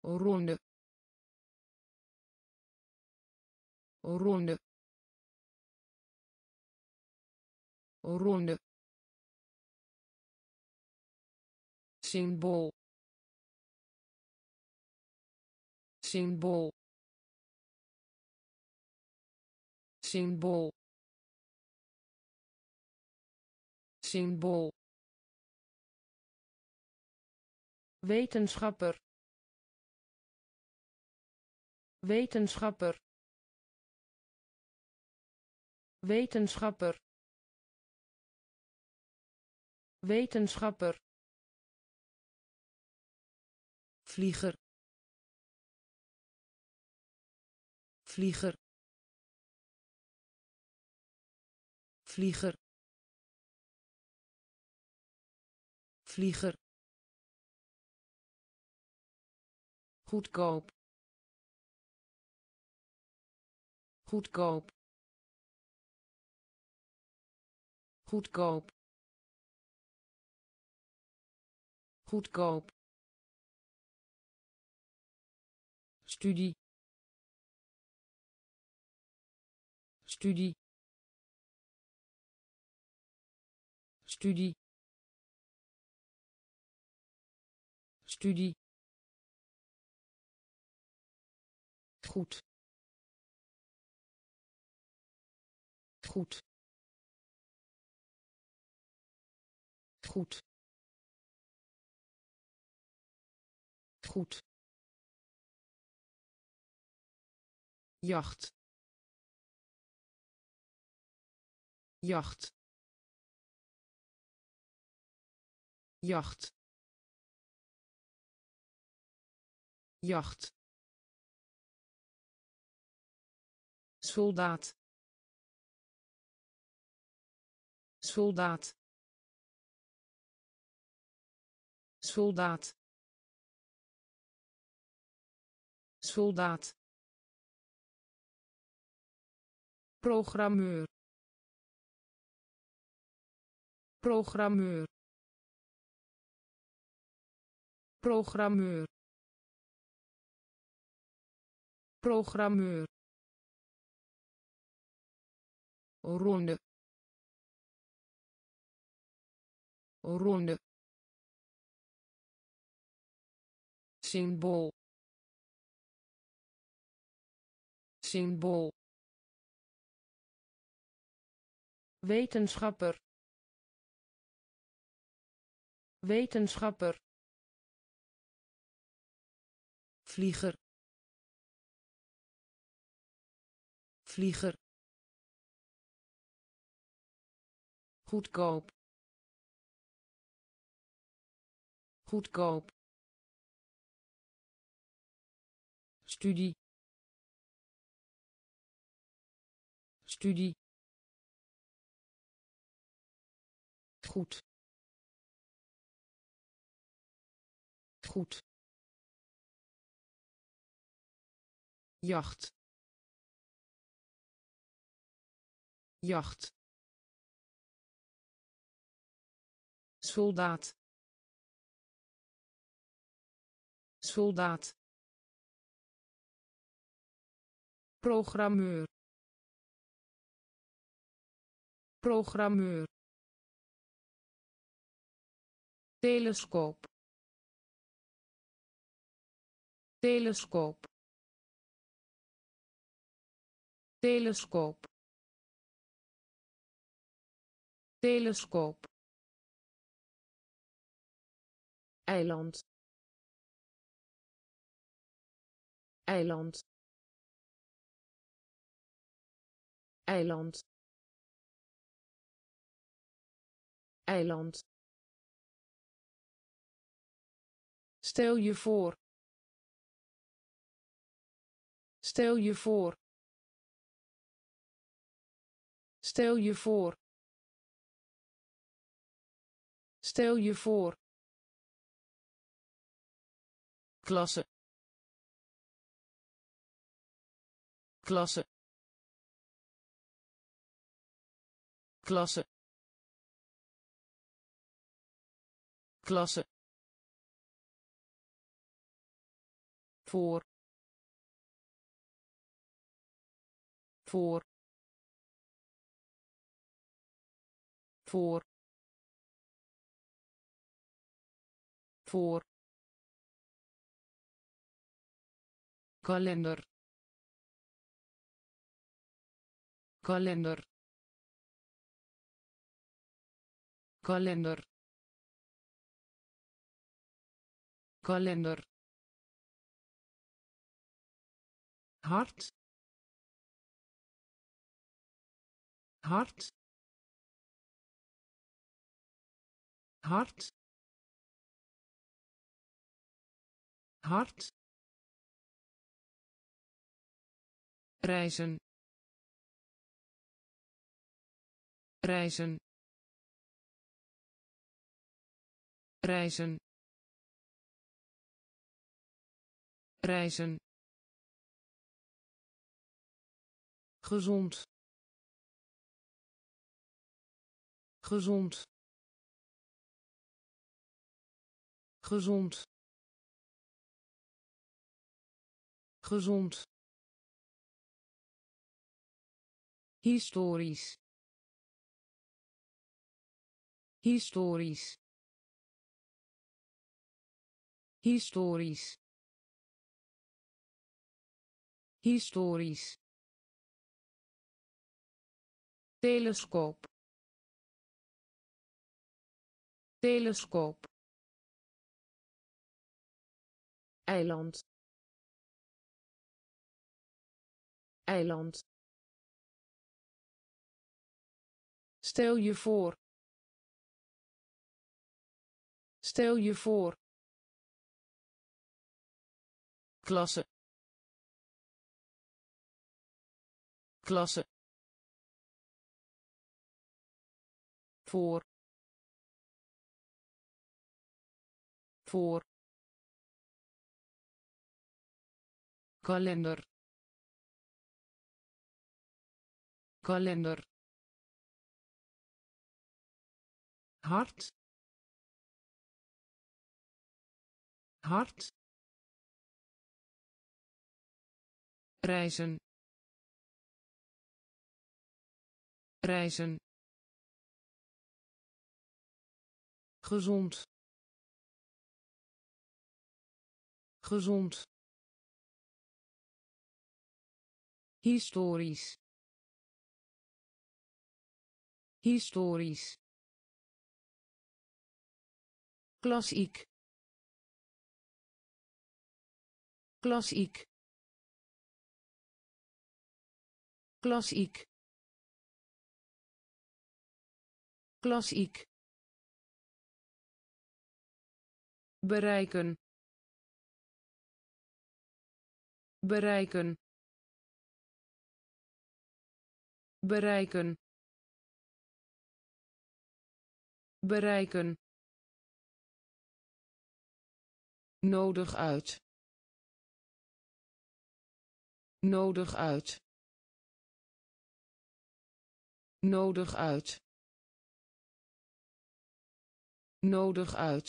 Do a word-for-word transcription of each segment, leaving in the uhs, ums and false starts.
ronde ronde ronde symbool symbool symbool symbool wetenschapper wetenschapper wetenschapper wetenschapper vlieger vlieger vlieger vlieger goedkoop goedkoop goedkoop goedkoop studie studie studie studie goed goed goed goed jacht jacht jacht jacht soldaat soldaat soldaat soldaat programmeur programmeur programmeur programmeur ronde ronde symbool symbool wetenschapper wetenschapper vlieger vlieger goedkoop goedkoop studie studie goed goed jacht jacht soldaat soldaat programmeur programmeur telescoop telescoop telescoop telescoop eiland eiland eiland eiland stel je voor stel je voor stel je voor stel je voor klasse klasse klasse klasse voor voor voor voor kalender kalender kalender kalender hart hart hart hart reizen reizen reizen reizen gezond gezond gezond gezond historisch historisch historisch historisch telescoop telescoop eiland eiland stel je voor stel je voor klasse klasse voor voor kalender kalender hart hart reizen reizen gezond gezond historisch historisch klassiek klassiek klassiek klassiek bereiken bereiken bereiken bereiken nodig uit nodig uit nodig uit nodig uit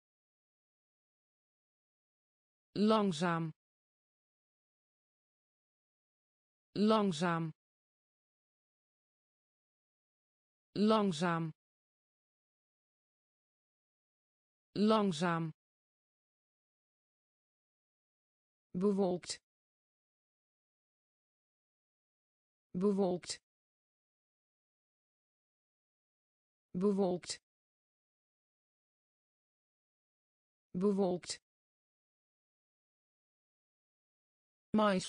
langzaam langzaam langzaam langzaam bewolkt bewolkt bewolkt bewolkt mais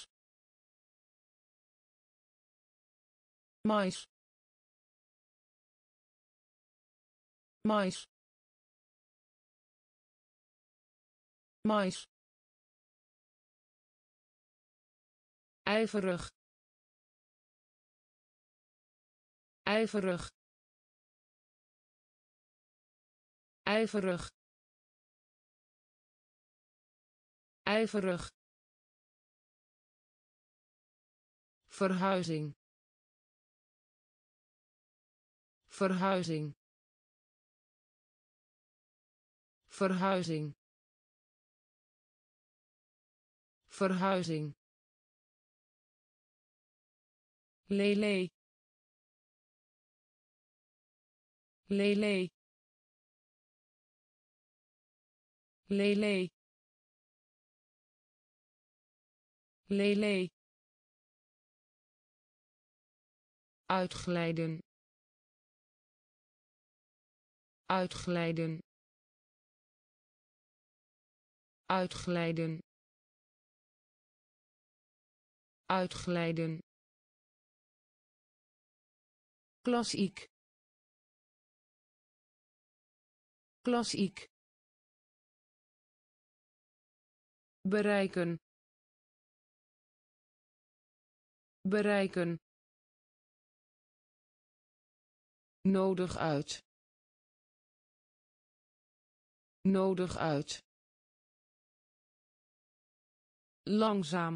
mais mais mais ijverig ijverig ijverig ijverig verhuizing verhuizing verhuizing verhuizing, lele, lele, lele, lele, uitglijden, uitglijden, uitglijden, uitglijden, klassiek, klassiek, bereiken, bereiken, nodig uit, nodig uit, langzaam,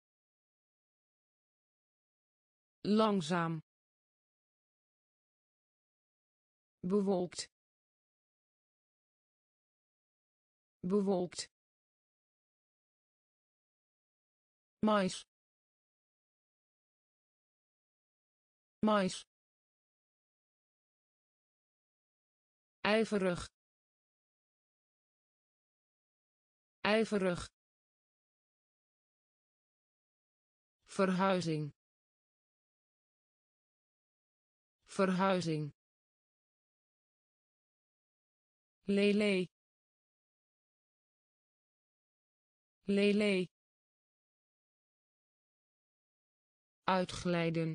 langzaam, bewolkt, bewolkt, mais, mais, ijverig, ijverig, verhuizing, verhuizing, lele, lele, uitglijden,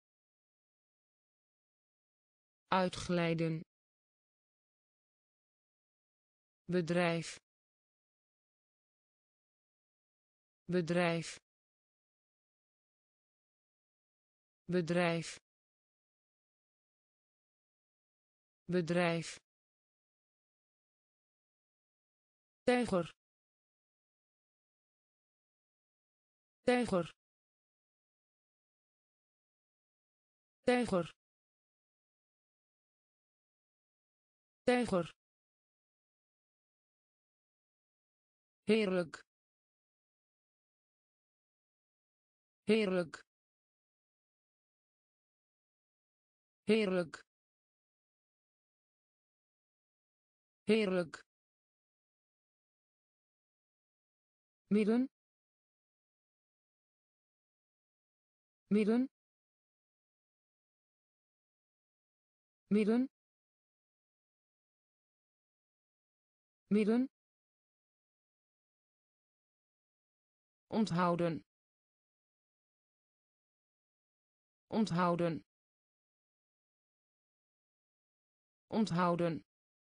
uitglijden, bedrijf, bedrijf, bedrijf, bedrijf, tijger, tijger, tijger, tijger, heerlijk, heerlijk, heerlijk, heerlijk, midden, midden, midden, midden, onthouden, onthouden, onthouden,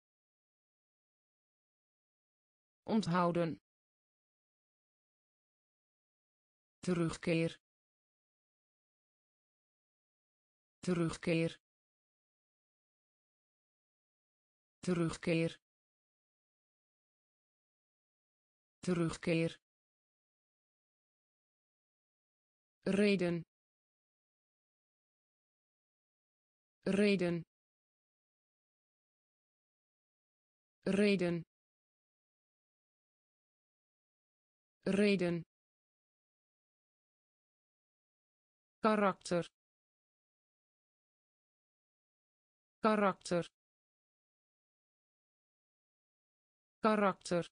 onthouden, terugkeer, terugkeer, terugkeer, terugkeer, reden, reden, reden, reden, karakter, karakter, karakter,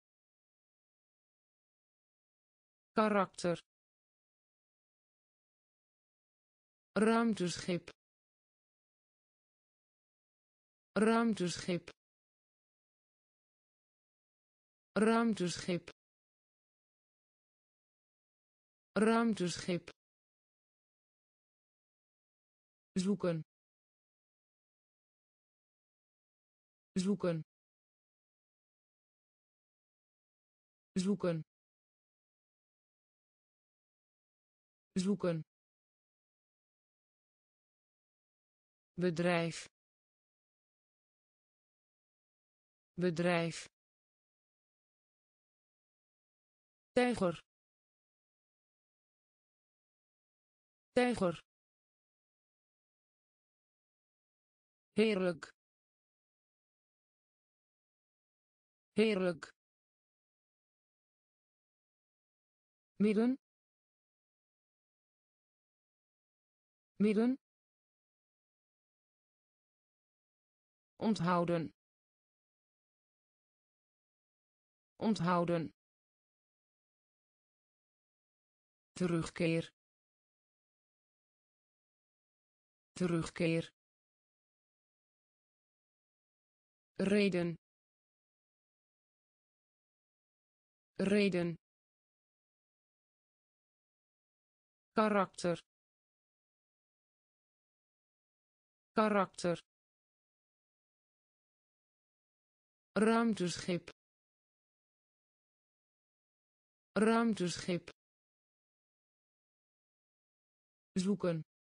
karakter, ruimteschip, ruimteschip, ruimteschip, ruimteschip, zoeken, zoeken, zoeken, zoeken, bedrijf, bedrijf, tijger, tijger, heerlijk, heerlijk, midden midden onthouden onthouden terugkeer terugkeer reden reden karakter karakter ruimteschip ruimteschip zoeken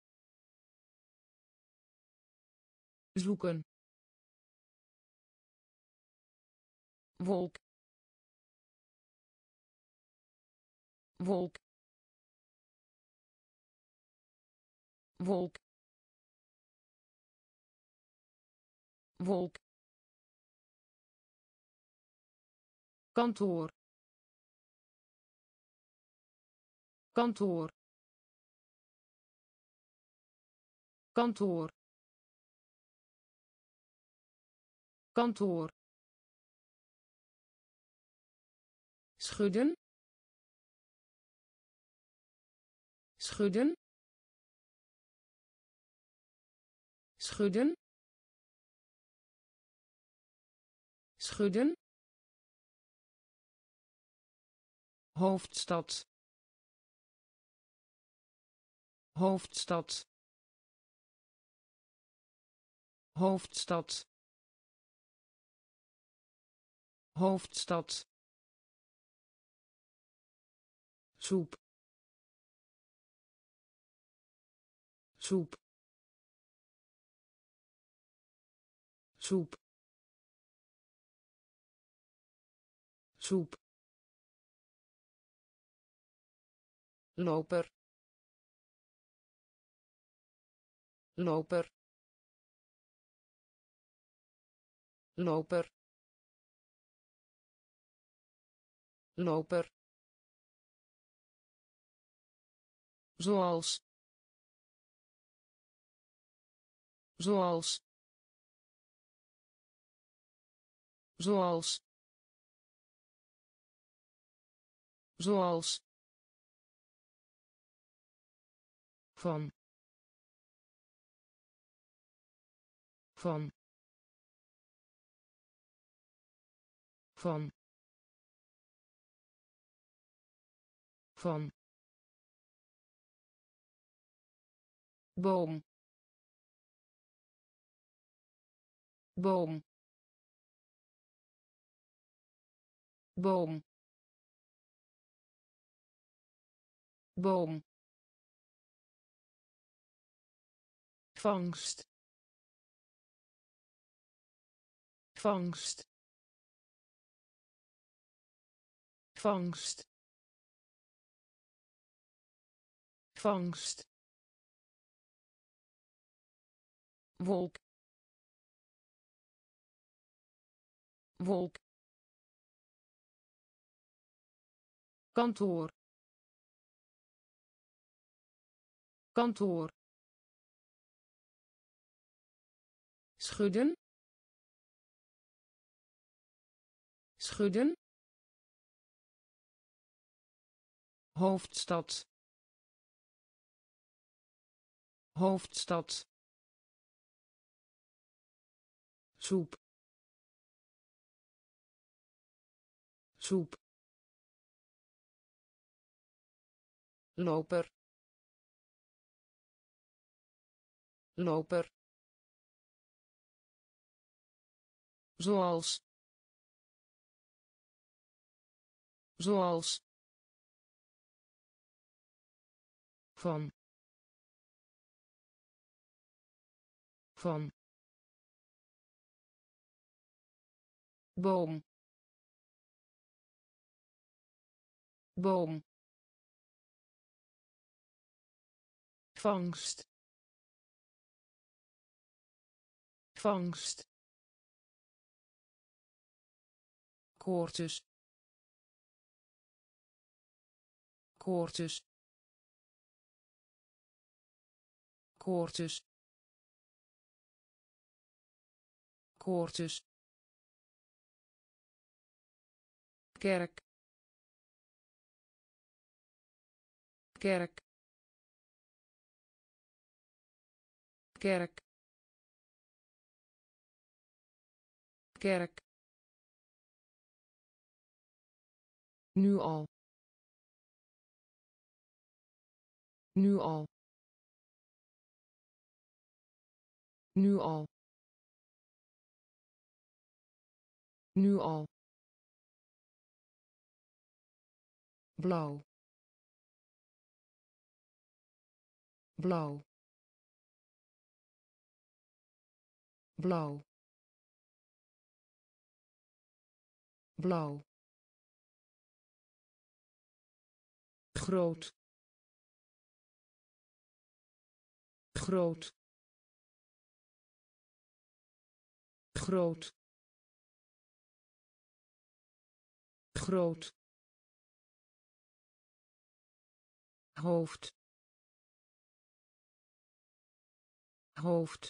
zoeken wolk wolk wolk wolk kantoor kantoor kantoor kantoor schudden schudden schudden schudden hoofdstad hoofdstad hoofdstad hoofdstad soep soep soep soep loper loper loper loper zoals zoals zoals zoals van van van van boom boom boom boom vangst vangst vangst vangst wolk wolk kantoor kantoor schudden schudden hoofdstad hoofdstad soep soep loper loper zoals zoals van van boom boom vangst vangst koortjes koortjes koortjes koortjes kerk kerk kerk kerk nu al nu al nu al nu al blauw blauw blauw blauw groot groot groot groot hoofd hoofd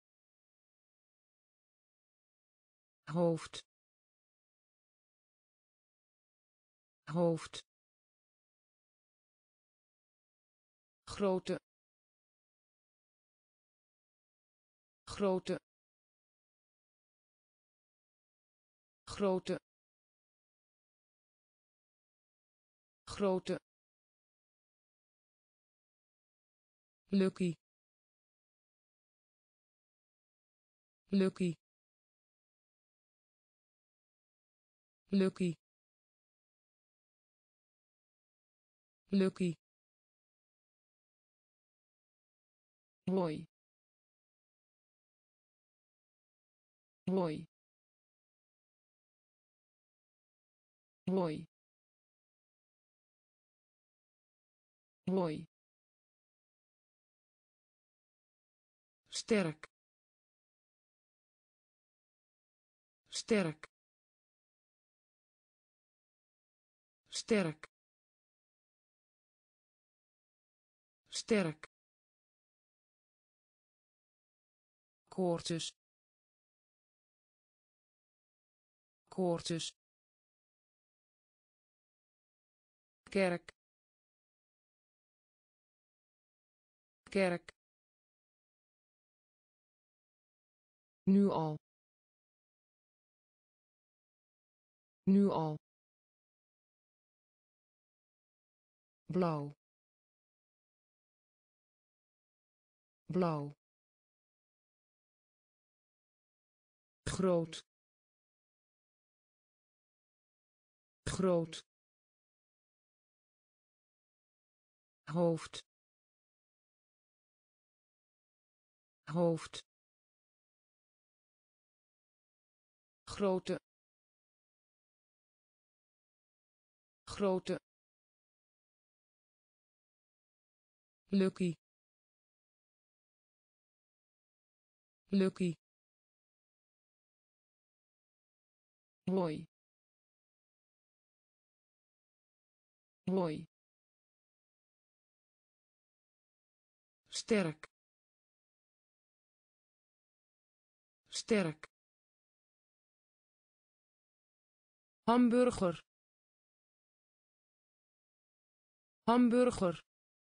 hoofd hoofd grote grote grote grote Lucky Lucky Lucky Lucky mooi mooi mooi mooi sterk sterk sterk sterk koortjes koortjes kerk kerk nu al nu al blauw blauw groot groot hoofd hoofd grote grote Lucky Lucky mooi mooi sterk sterk hamburger hamburger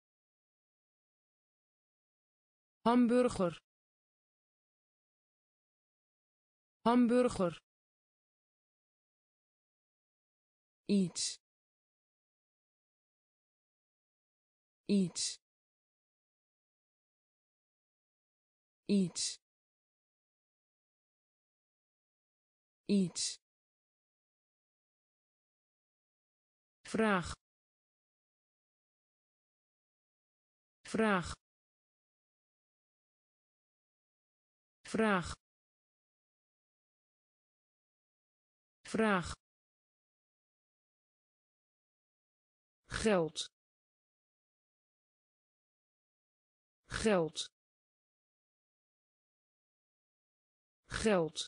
hamburger hamburger iets iets iets iets vraag vraag vraag vraag geld geld geld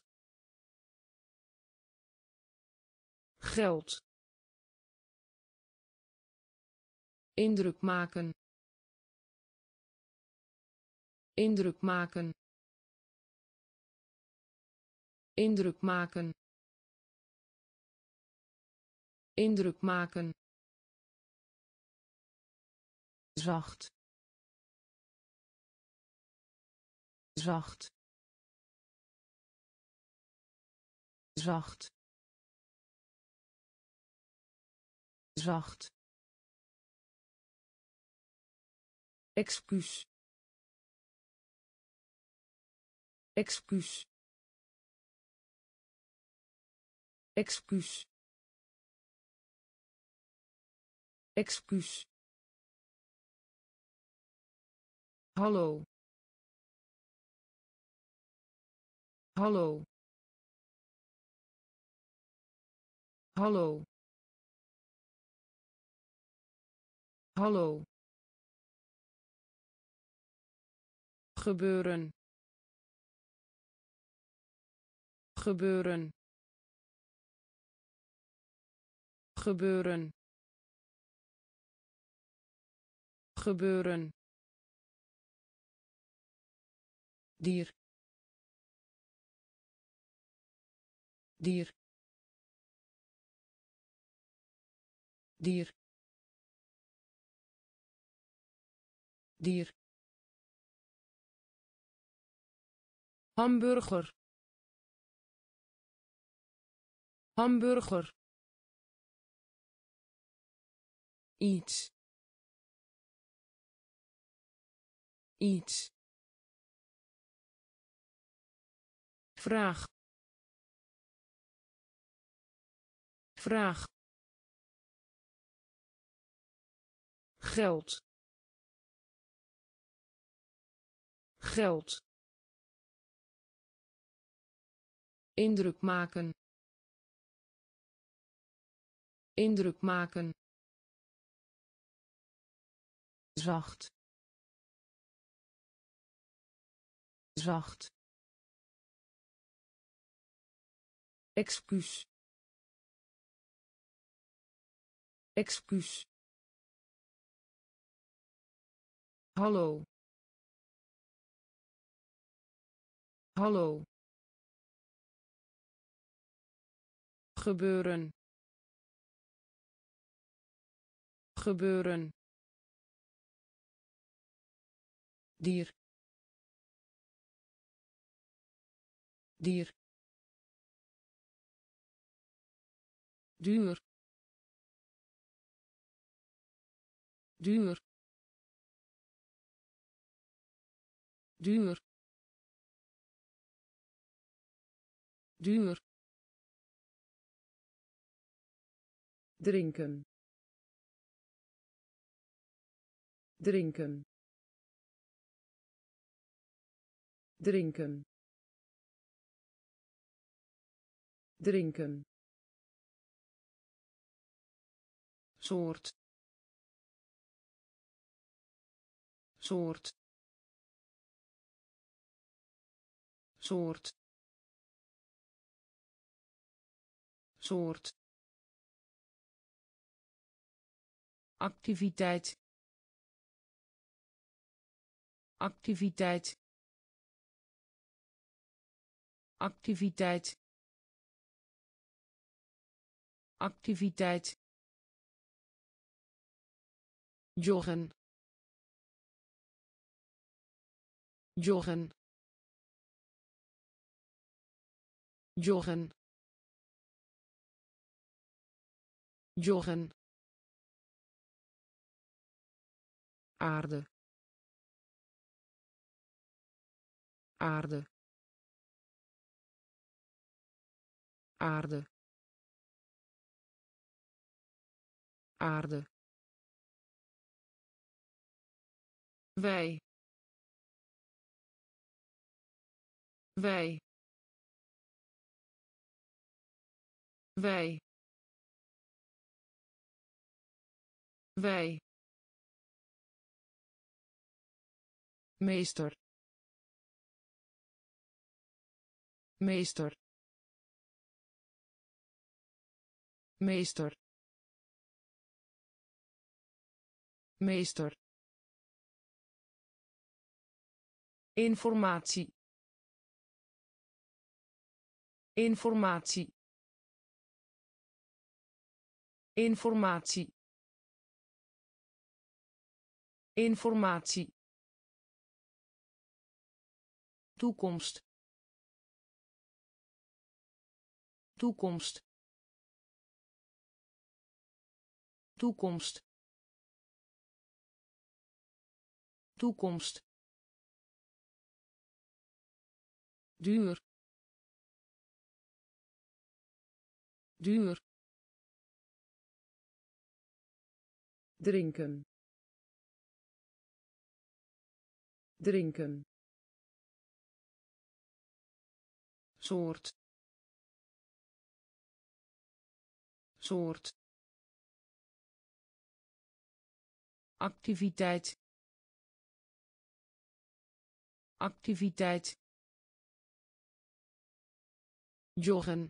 geld indruk maken, indruk maken, indruk maken, indruk maken, zacht, zacht, zacht, zacht, excuus, excuus, excuus, excuus, hallo, hallo, hallo, hallo, gebeuren, gebeuren, gebeuren, gebeuren, dier, dier, dier, dier, hamburger, hamburger, iets, iets, vraag, vraag, geld, geld, indruk maken, indruk maken, zacht, zacht, excuus, excuus, hallo, hallo, gebeuren, gebeuren, dier, dier, duur, duur, duur, duur, drinken, drinken, drinken, drinken, soort, soort, soort, soort, activiteit, activiteit, activiteit, activiteit, joggen, joggen, joggen, joggen, aarde, aarde, aarde, aarde, wij, wij, wij, wij, meester, meester, meester, meester, informatie, informatie, informatie, informatie, toekomst, toekomst, toekomst, toekomst, duur, duur, drinken, drinken, soort, soort, activiteit, activiteit, joggen,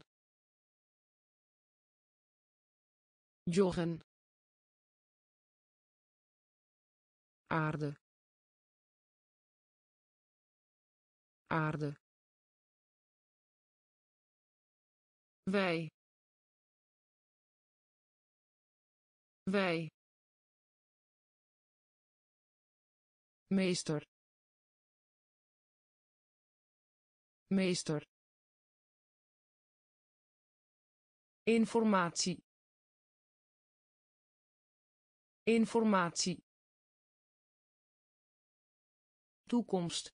joggen, aarde, aarde, wij, wij, meester, meester, informatie, informatie, toekomst,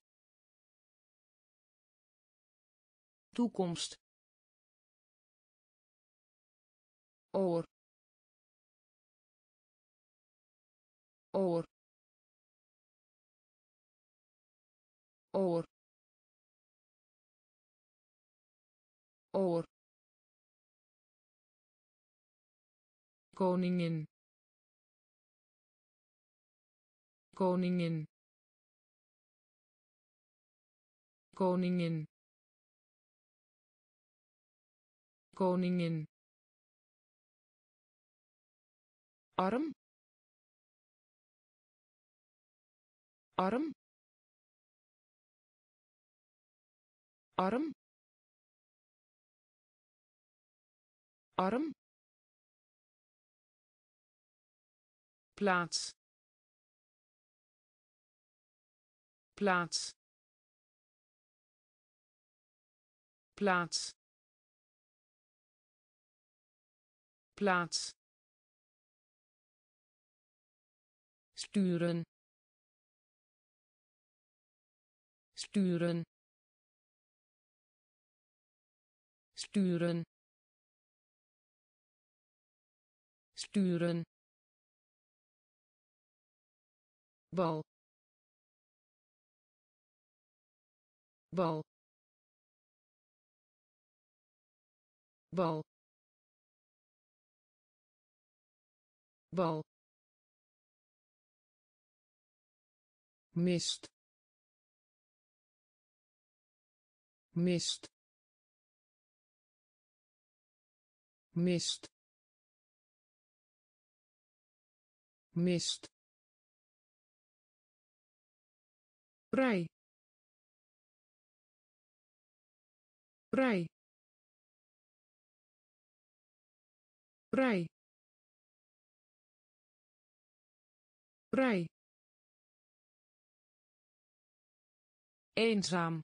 toekomst, oor, oor, oor, oor, koningin, koningin, koningin, koningin, arm, arm, arm, arm, plaats, plaats, plaats, plaats, sturen, sturen, sturen, sturen, bal, bal, bal, bal, mist, mist, mist, mist, vrij, vrij, vrij, vrij, eenzaam,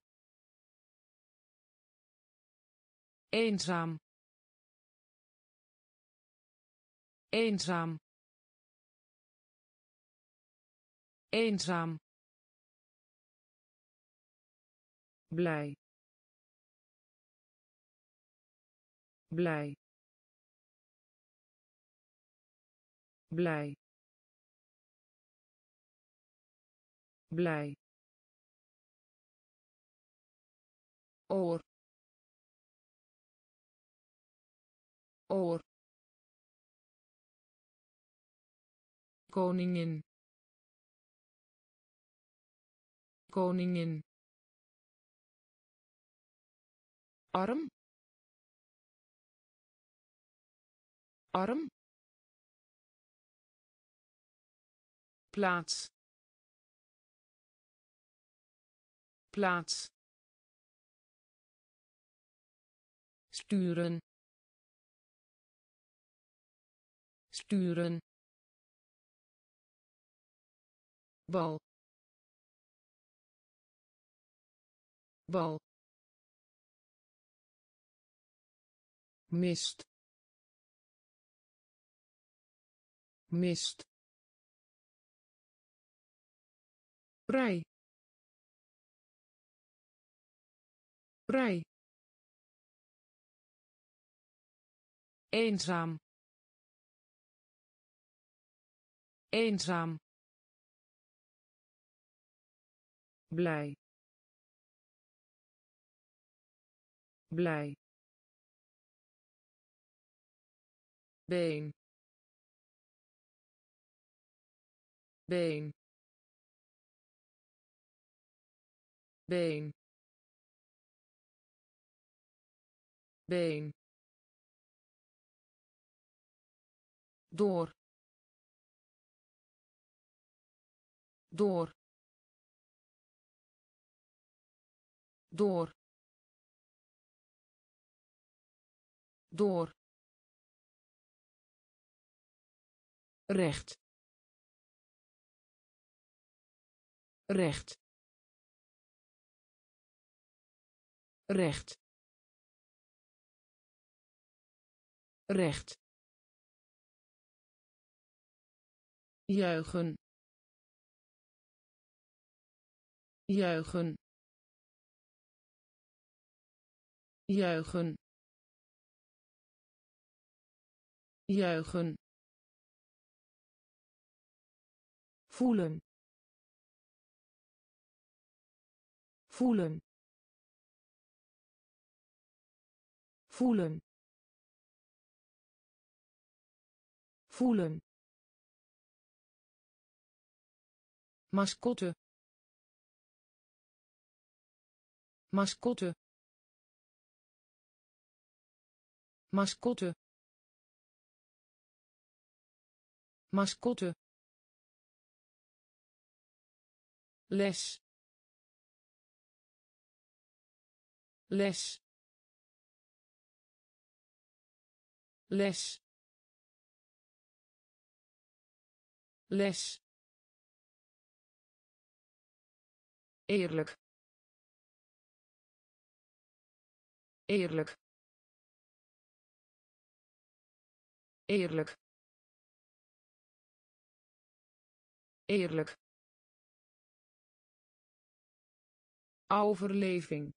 eenzaam, eenzaam, eenzaam, blij, blij, blij, blij, oor, oor, koningin, koningin, arm, arm, plaats plaats sturen sturen bal bal mist mist vrij vrij eenzaam eenzaam blij blij been been been been door door door door recht recht recht recht juichen juichen juichen juichen voelen voelen voelen voelen mascotte mascotte mascotte mascotte les les les les eerlijk eerlijk eerlijk eerlijk overleving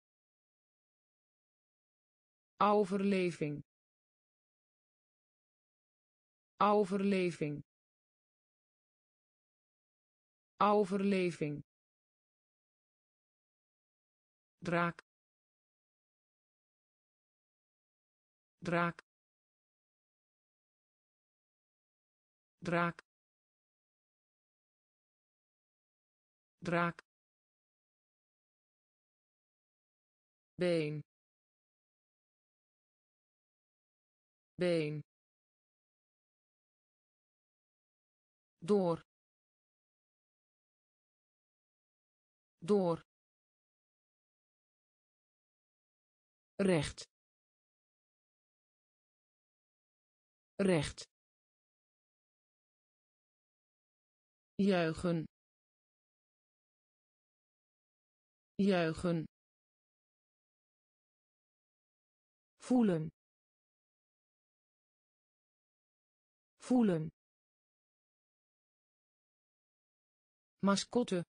overleving overleving overleving draak draak draak draak been been door door recht recht juichen juichen voelen voelen mascotte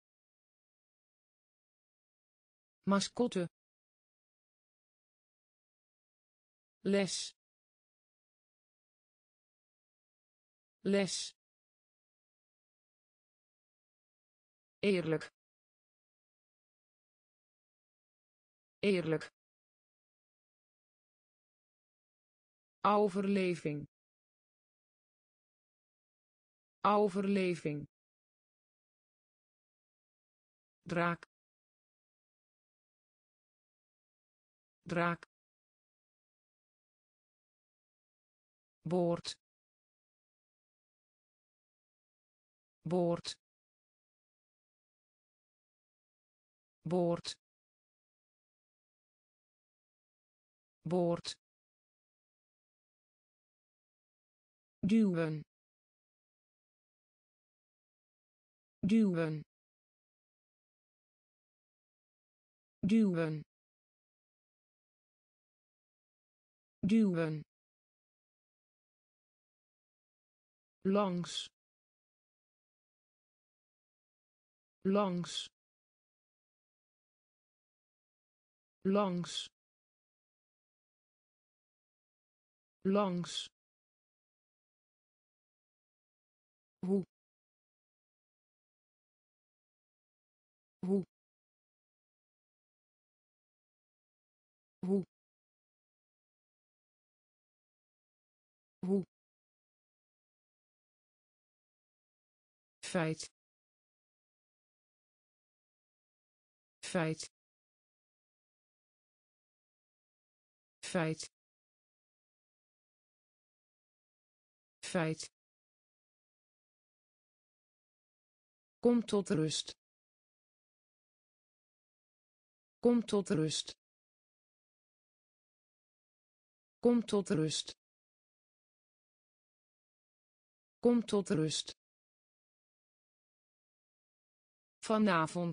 mascotte les les eerlijk eerlijk overleving overleving draak draak boord boord boord boord duwen duwen duwen duwen langs langs langs langs hoe hoe hoe hoe feit feit feit feit kom tot rust kom tot rust kom tot rust kom tot rust vanavond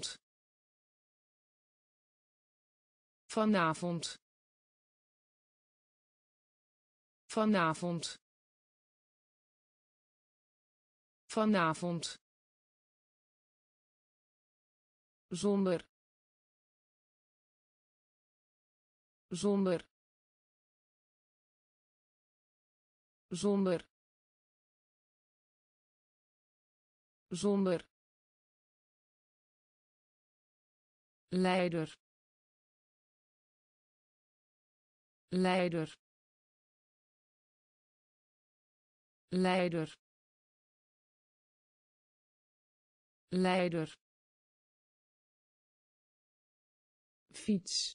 vanavond vanavond vanavond zonder zonder zonder zonder leider leider leider leider fiets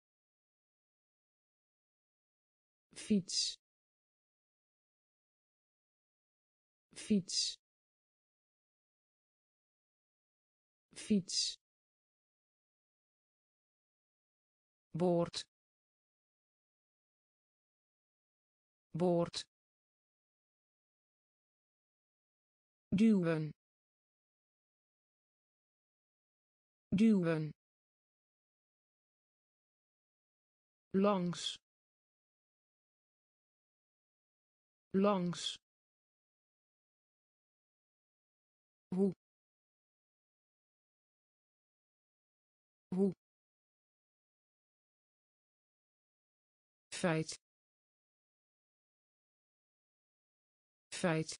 fiets fiets fiets boord boord duwen duwen langs langs hoe hoe feit feit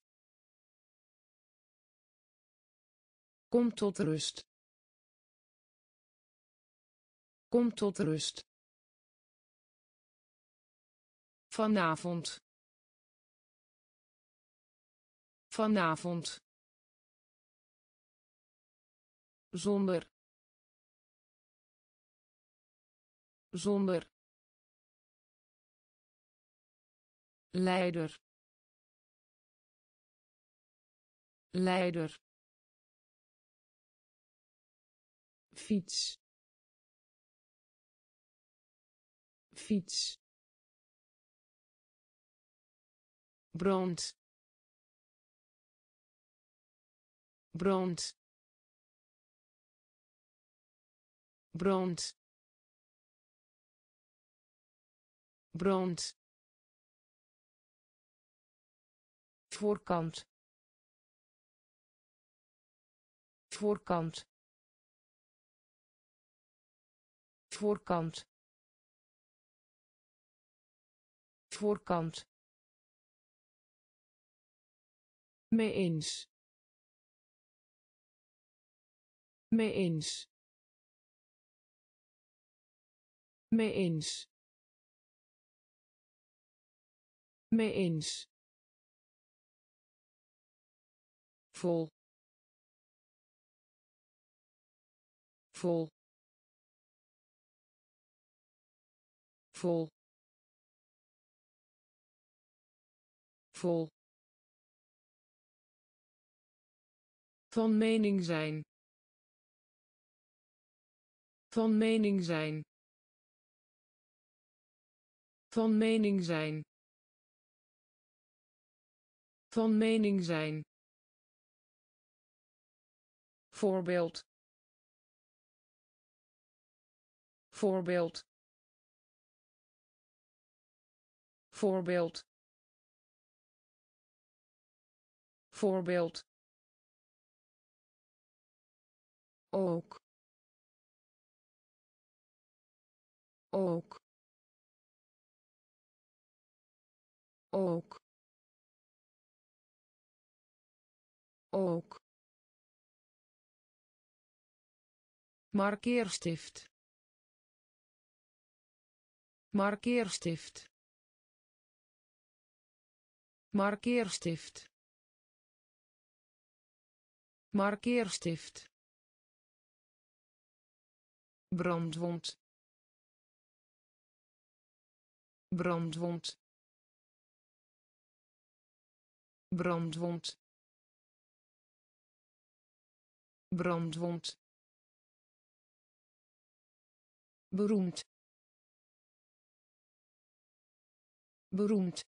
kom tot rust kom tot rust vanavond vanavond zonder zonder leider leider fiets fiets brand brand brand brand voorkant voorkant voorkant voorkant mee eens mee eens mee eens mee eens vol vol vol vol Van mening zijn. Van mening zijn. Van mening zijn. Van mening zijn. Voorbeeld. Voorbeeld. Voorbeeld. Voorbeeld. Ook. Ook. Ook. Ook. Markeerstift. Markeerstift. Markeerstift. Markeerstift. Brandwond. Brandwond. Brandwond. Brandwond. Beroemd. Beroemd.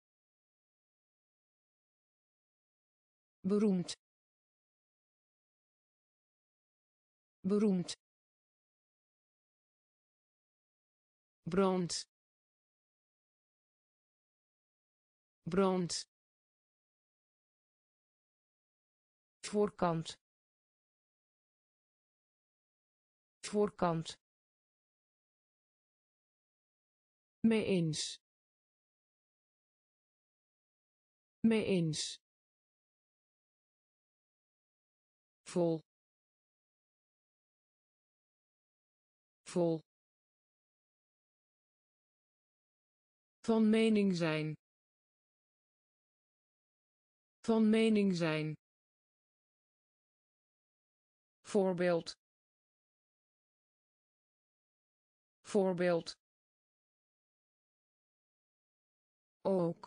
Beroemd. Beroemd. Brand. Brand. Voorkant. Voorkant. Mee eens. Mee eens. Vol. Vol. Van mening zijn. Van mening zijn. Voorbeeld. Voorbeeld. Ook.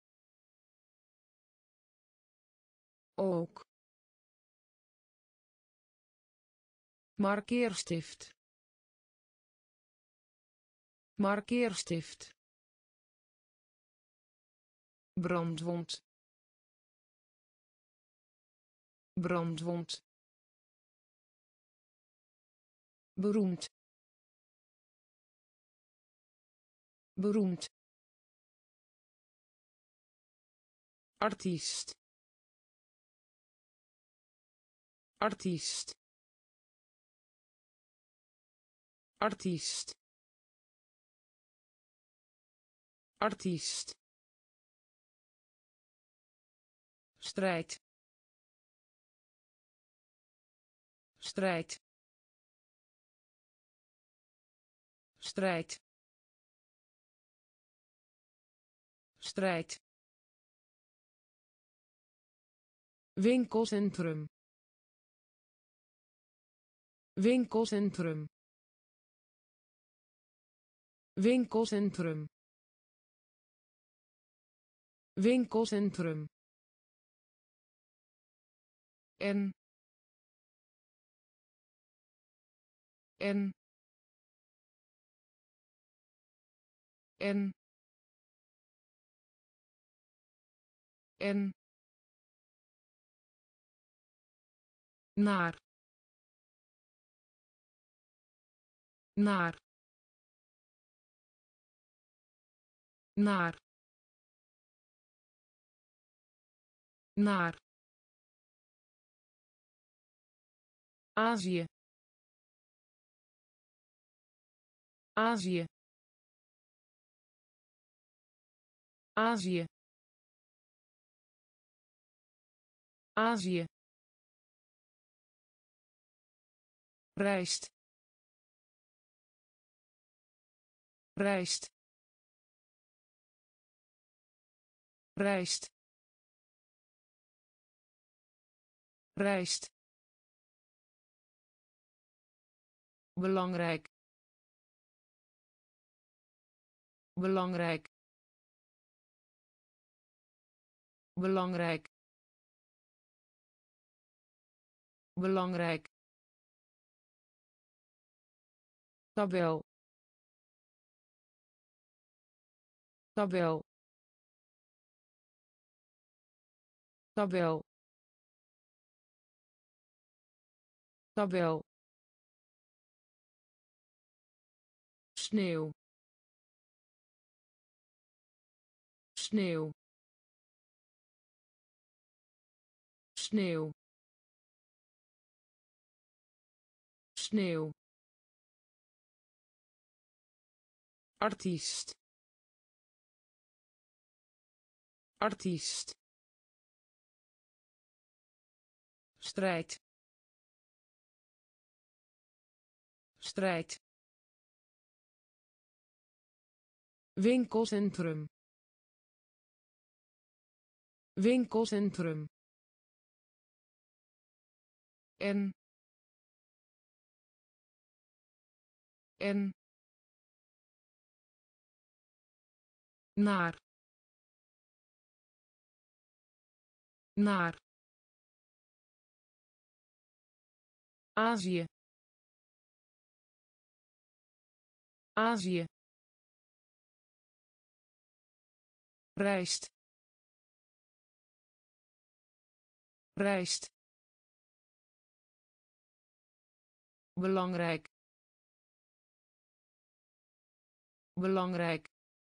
Ook. Markeerstift. Markeerstift. Brandwond. Brandwond. Beroemd. Beroemd. Artiest. Artiest. Artiest. Artiest. Strijd. Strijd. Strijd. Strijd. Winkelcentrum. Winkelcentrum. Winkelcentrum. Winkelcentrum. En. En. En. En. Naar. Naar. Naar. Naar. Azië. Azië. Azië. Azië. Rijst. Rijst. Rijst. Rijst. Belangrijk. Belangrijk. Belangrijk. belangrijk, tabel, tabel, tabel, tabel, sneeuw, sneeuw, sneeuw, sneeuw, artiest, artiest, strijd, strijd, winkelcentrum, winkelcentrum, en, en, naar, naar, Azië, Azië, rijst, rijst, belangrijk, belangrijk,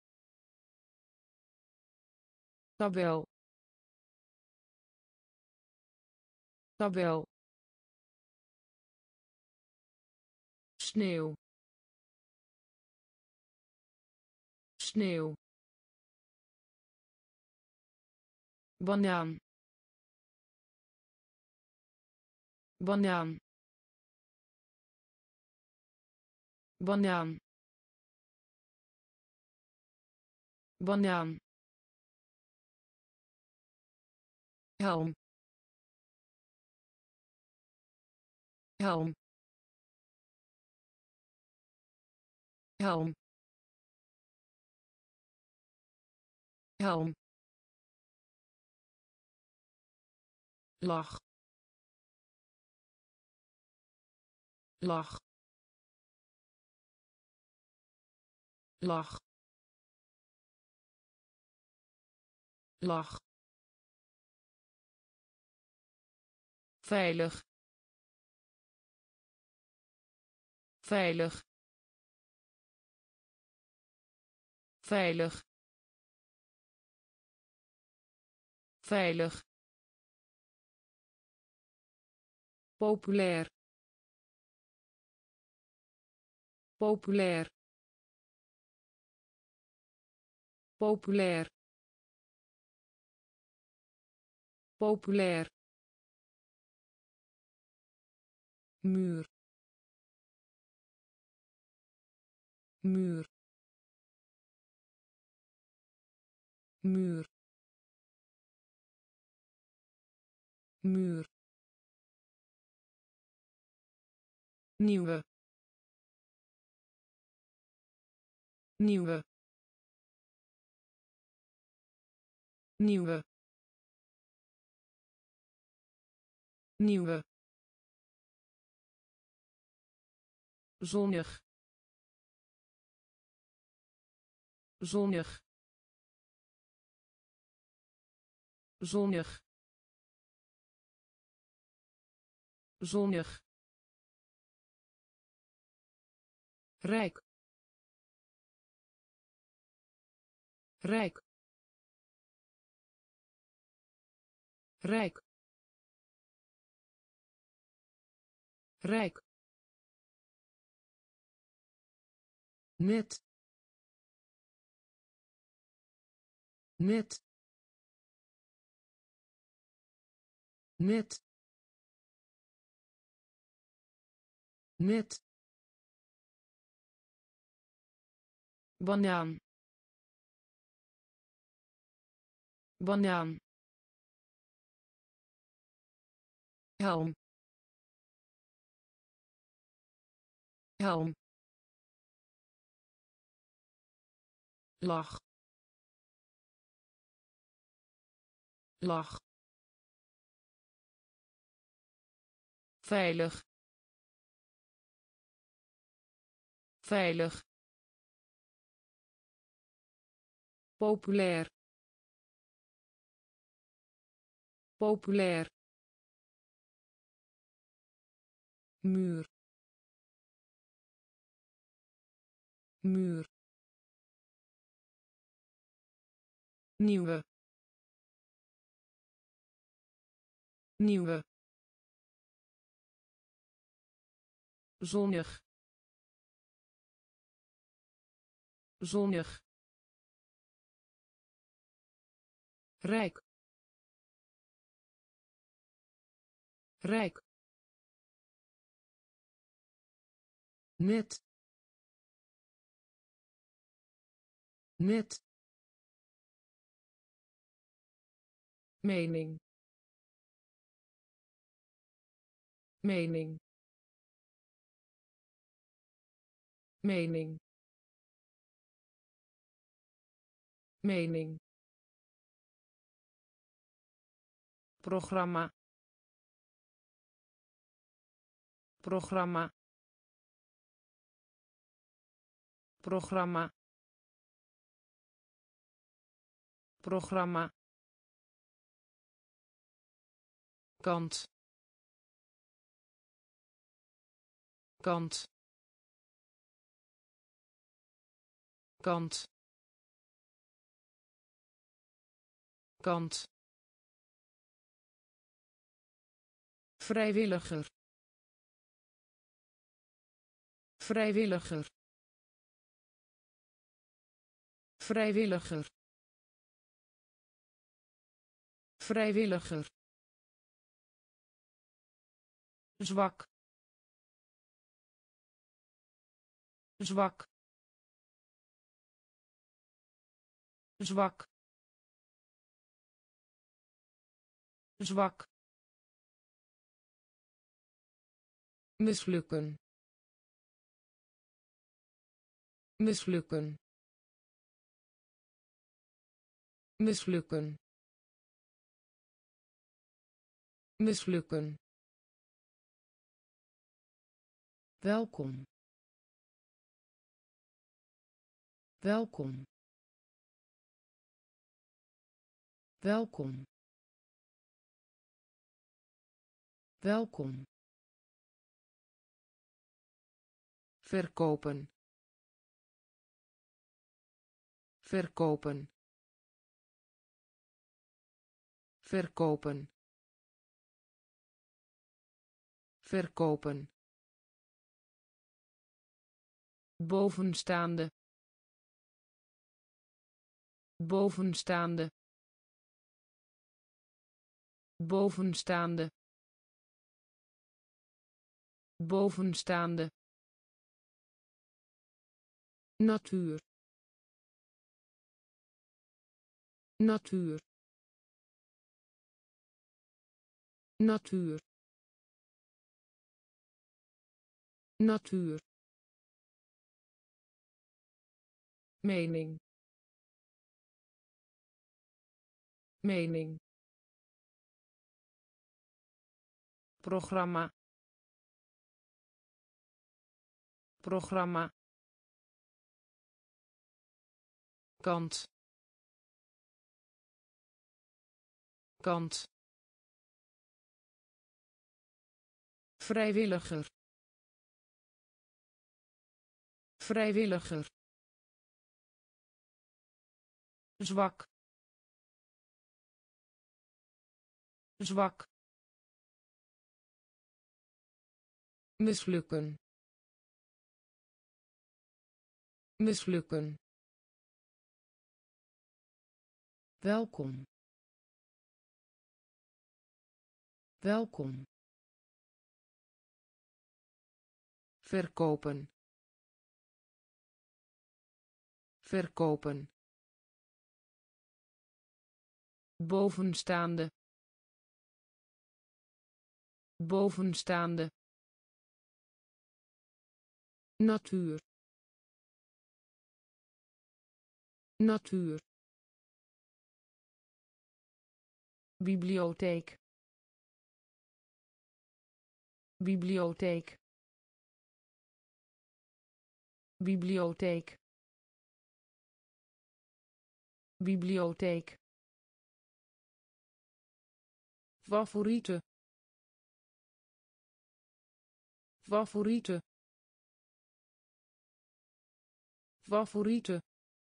tabel, tabel, sneeuw, sneeuw, banaan, banaan, banaan, banaan, helm, helm, helm, helm, lach, lach, lach, lach, veilig, veilig, veilig, veilig, populair, populair, populair, populair, muur, muur, muur, muur, nieuwe, nieuwe, nieuwe, nieuwe, zonnig, zonnig, zonnig, zonnig, rijk, rijk, rijk, rijk, net, net, net, net, banaan, banaan, helm, helm, lach, lach, veilig veilig populair populair muur muur nieuwe nieuwe zonnig zonnig rijk rijk net net mening mening mening mening programma programma programma programma kant kant kant kant vrijwilliger vrijwilliger vrijwilliger vrijwilliger zwak zwak zwak zwak mislukken mislukken mislukken mislukken welkom welkom welkom welkom verkopen verkopen verkopen verkopen bovenstaande bovenstaande bovenstaande bovenstaande natuur natuur natuur natuur mening mening programma programma kant kant vrijwilliger vrijwilliger zwak zwak mislukken mislukken welkom welkom verkopen verkopen bovenstaande bovenstaande natuur natuur bibliotheek bibliotheek bibliotheek bibliotheek favoriete favoriete favoriete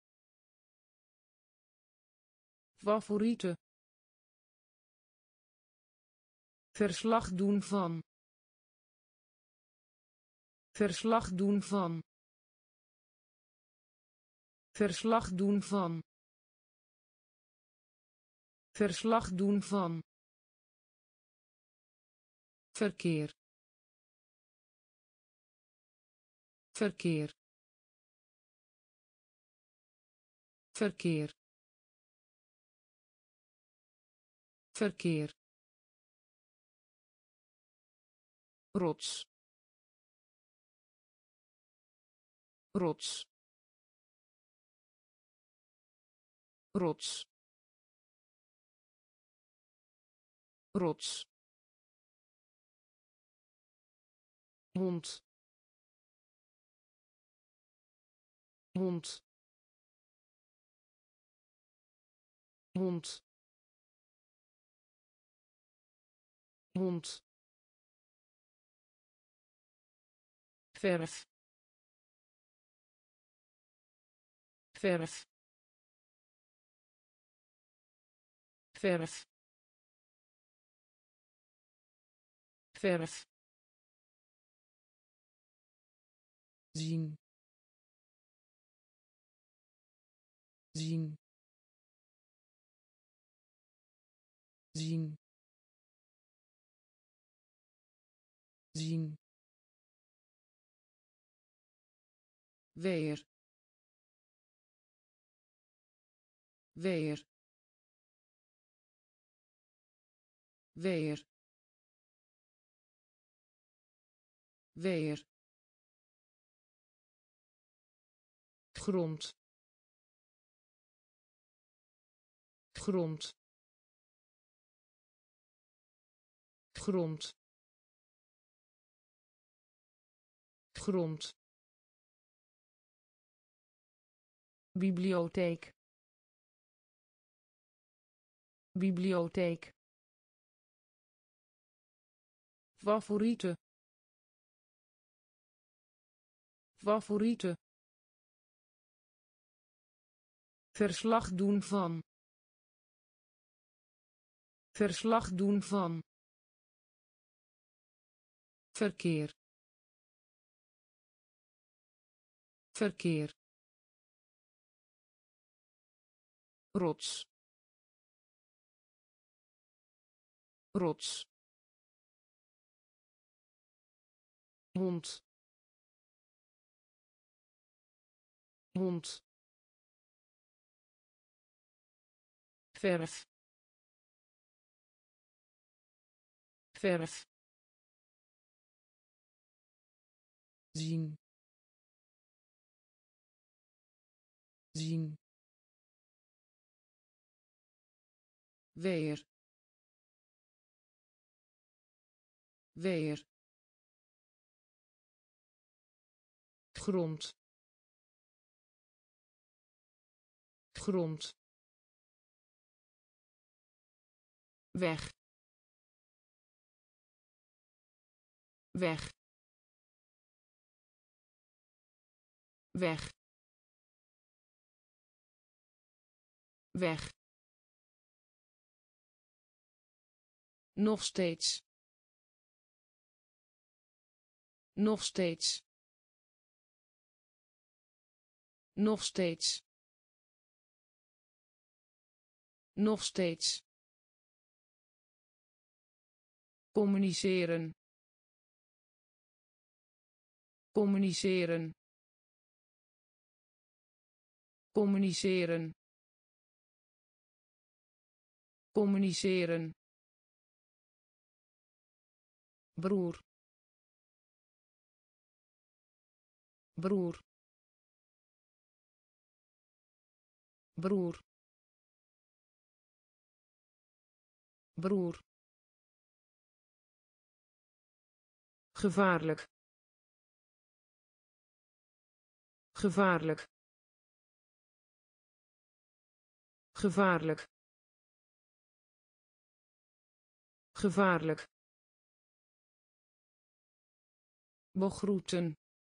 favoriete verslag doen van verslag doen van verslag doen van verslag doen van verkeer verkeer verkeer verkeer rots rots rots rots hond hond hond hond verf verf verf verf zien zien zien zien weer weer weer weer grond grond grond grond bibliotheek bibliotheek favoriete favoriete verslag doen van verslag doen van verkeer verkeer rots rots hond hond verf verf zien zien weer weer grond grond weg weg weg weg nog steeds nog steeds nog steeds nog steeds communiceren communiceren communiceren communiceren broer broer broer broer gevaarlijk gevaarlijk gevaarlijk gevaarlijk begroeten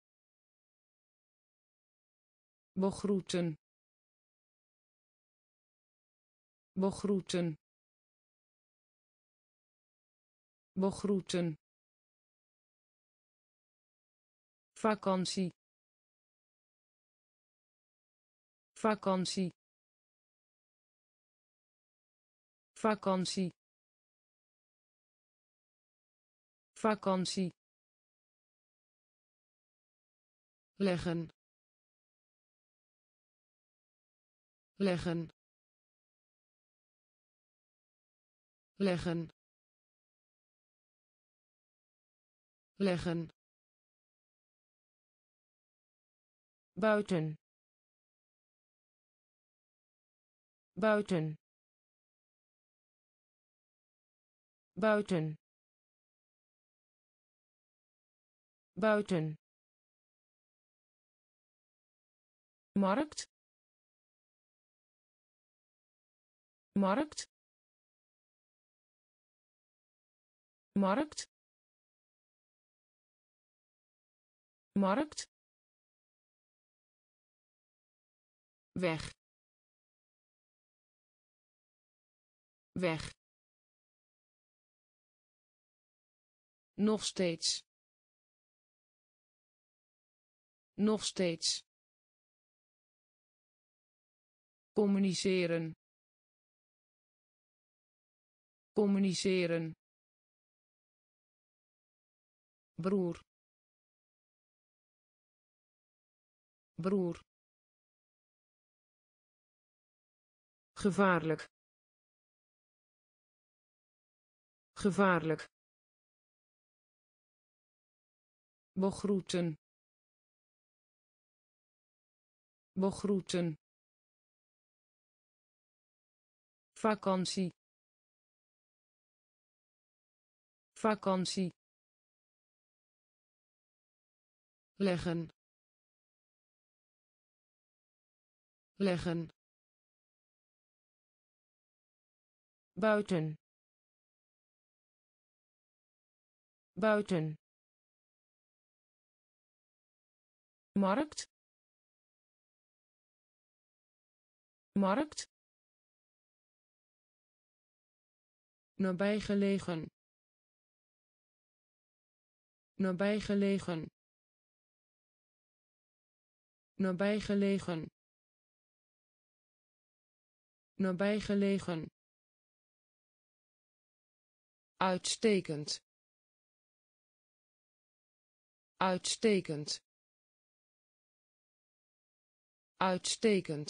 begroeten begroeten begroeten vakantie vakantie vakantie vakantie leggen leggen leggen leggen buiten buiten buiten buiten markt markt markt markt weg weg nog steeds nog steeds communiceren communiceren broer broer gevaarlijk gevaarlijk begroeten begroeten vakantie vakantie leggen leggen buiten buiten markt markt nabijgelegen nabijgelegen nabijgelegen nabijgelegen uitstekend uitstekend uitstekend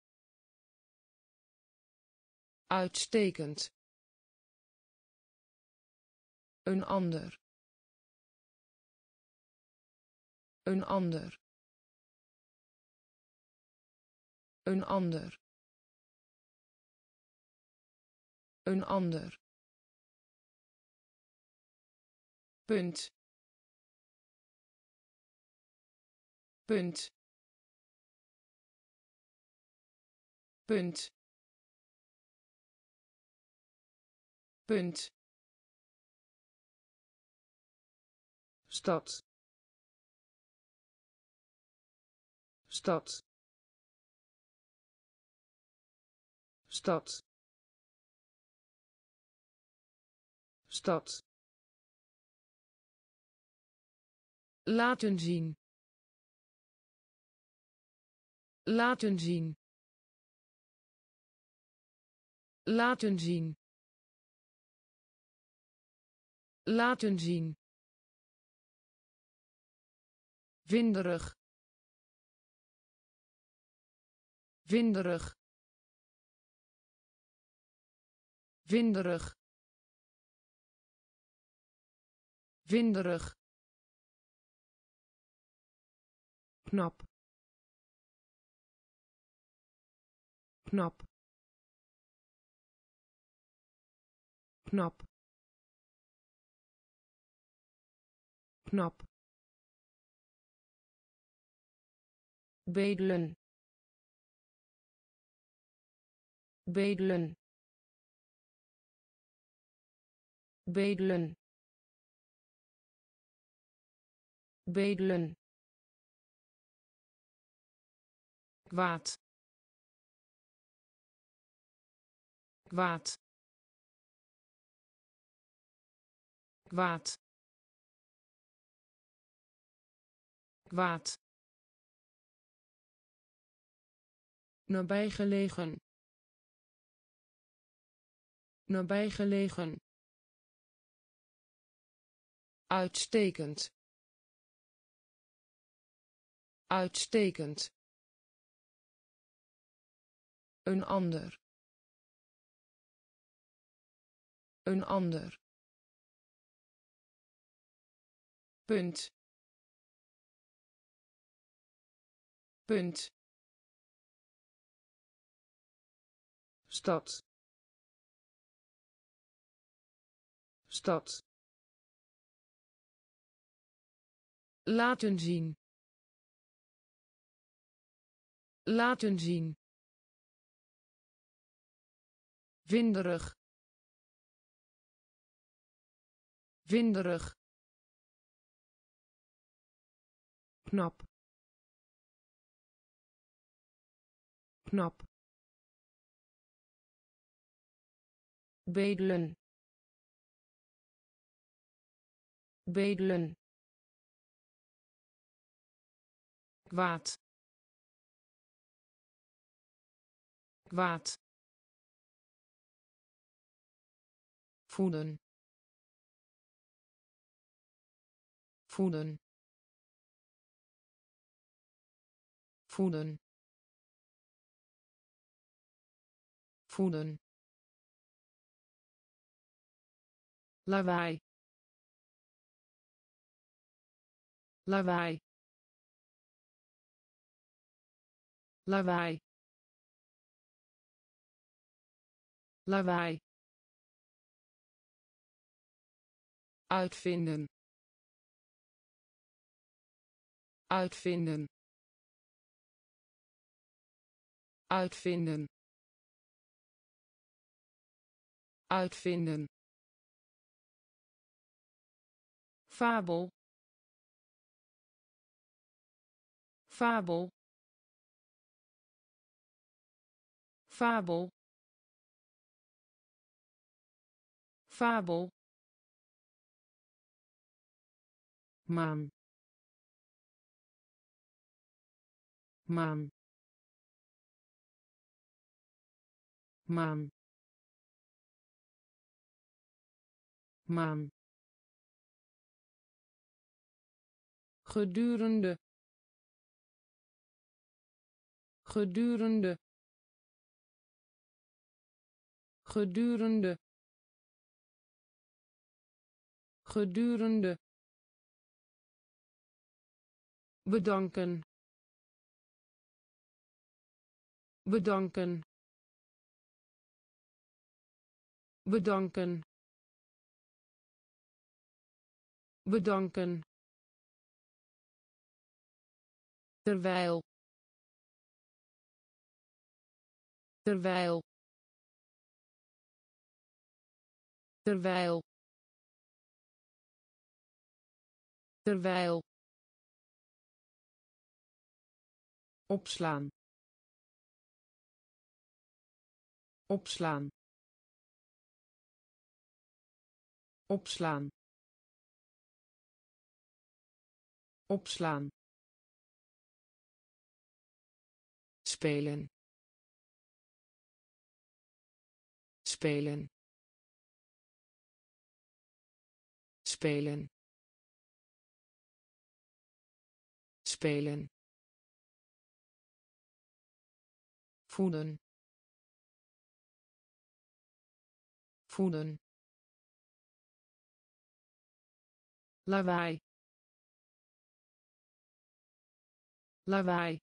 uitstekend een ander een ander een ander een ander punt punt punt punt stad stad stad stad laten zien laten zien laten zien laten zien winderig winderig winderig winderig knap knap knap knap, bedelen, bedelen, bedelen, bedelen, kwaad, kwaad, kwaad, kwaad, nabijgelegen, nabijgelegen, uitstekend, uitstekend, een ander, een ander, punt, punt, stad, stad, laten zien, laten zien, winderig, winderig, knap, knap, bedelen, bedelen, kwaad, kwaad, voeden, voeden, voeden, voeden, lawaai, lawaai, lawaai, lawaai, uitvinden, uitvinden, uitvinden, uitvinden, fabel, fabel, fabel, fabel, maan, maan, maan, maan, gedurende, gedurende, gedurende, gedurende, bedanken, bedanken, bedanken, bedanken, terwijl, terwijl, terwijl, terwijl, opslaan, opslaan, opslaan, opslaan, spelen, spelen, spelen, spelen, voeden, voeden, lawaai, lawaai,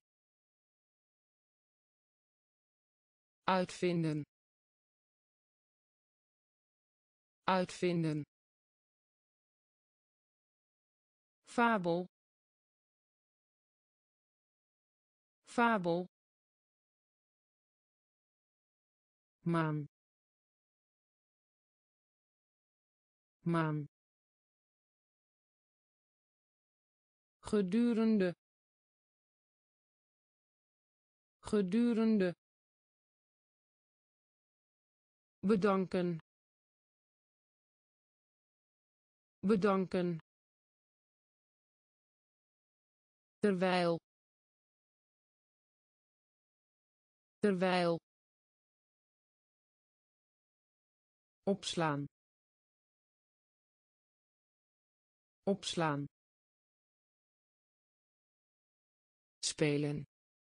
uitvinden, uitvinden, fabel, fabel, maan, maan, gedurende, gedurende, bedanken, bedanken, terwijl, terwijl, opslaan, opslaan, spelen,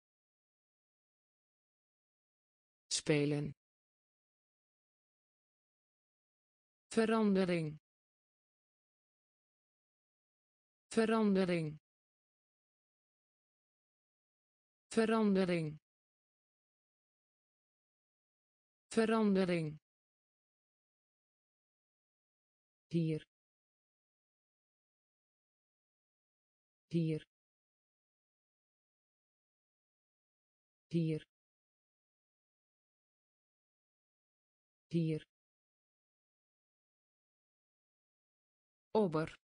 spelen, verandering, verandering, verandering, verandering, hier, hier, hier, hier, ober,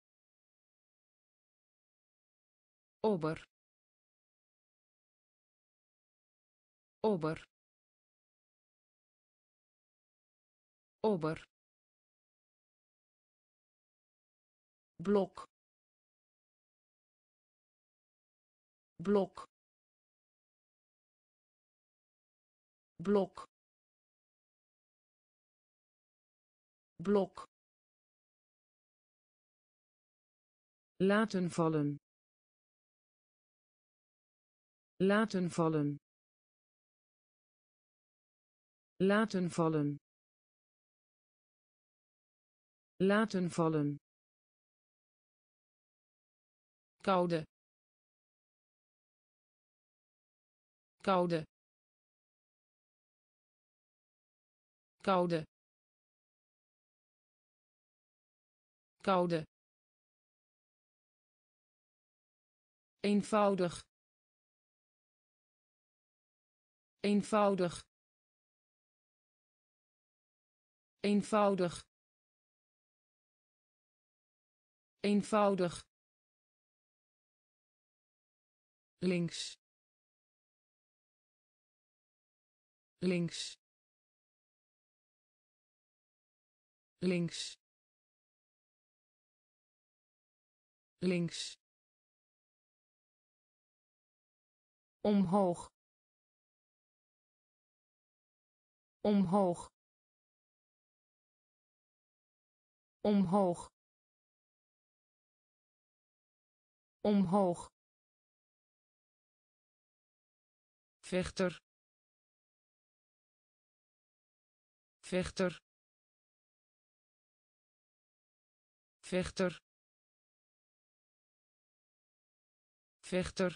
ober, ober, ober, blok, blok, blok, blok, laten vallen, laten vallen, laten vallen, laten vallen, koude, koude, koude, koude, eenvoudig, eenvoudig, eenvoudig, eenvoudig, links, links, links, links, omhoog, omhoog, omhoog, omhoog, vechter, vechter, vechter, vechter,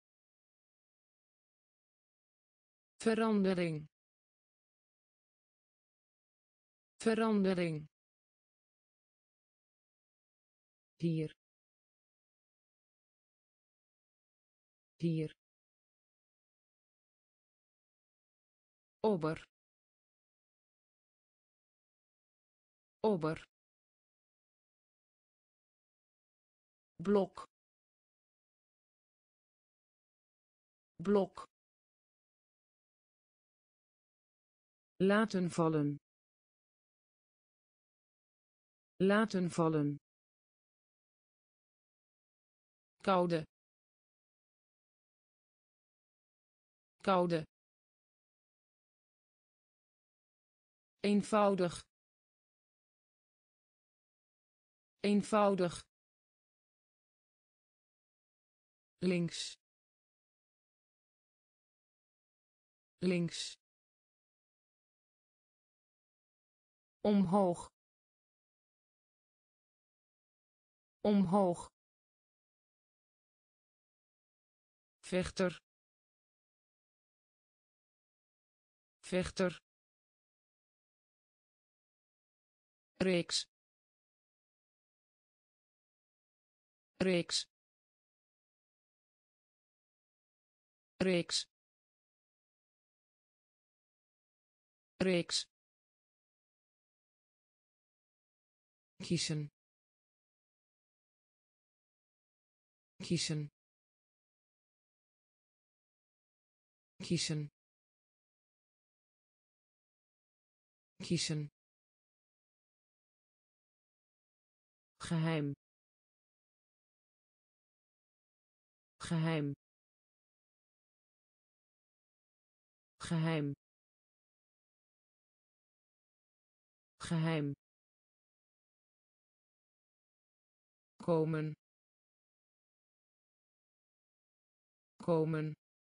verandering, verandering, hier, hier, ober, ober, blok, blok, laten vallen, laten vallen, koude, koude, eenvoudig, eenvoudig, links, links, omhoog, omhoog, vechter, vechter, reeks, reeks reeks reeks kiezen kiezen kiezen kiezen geheim geheim geheim geheim komen komen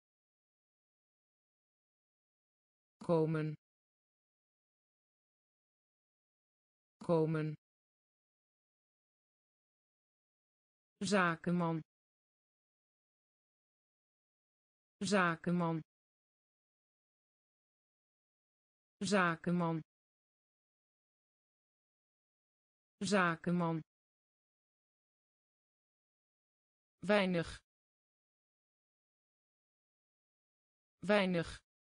komen komen zakenman zakenman zakenman zakenman weinig weinig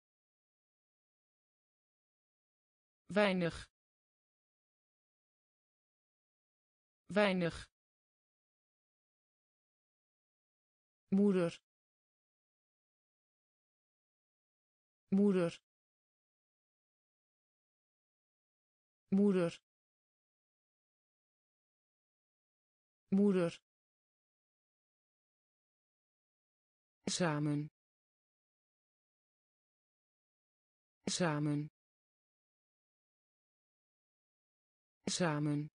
weinig weinig moeder moeder moeder moeder samen samen samen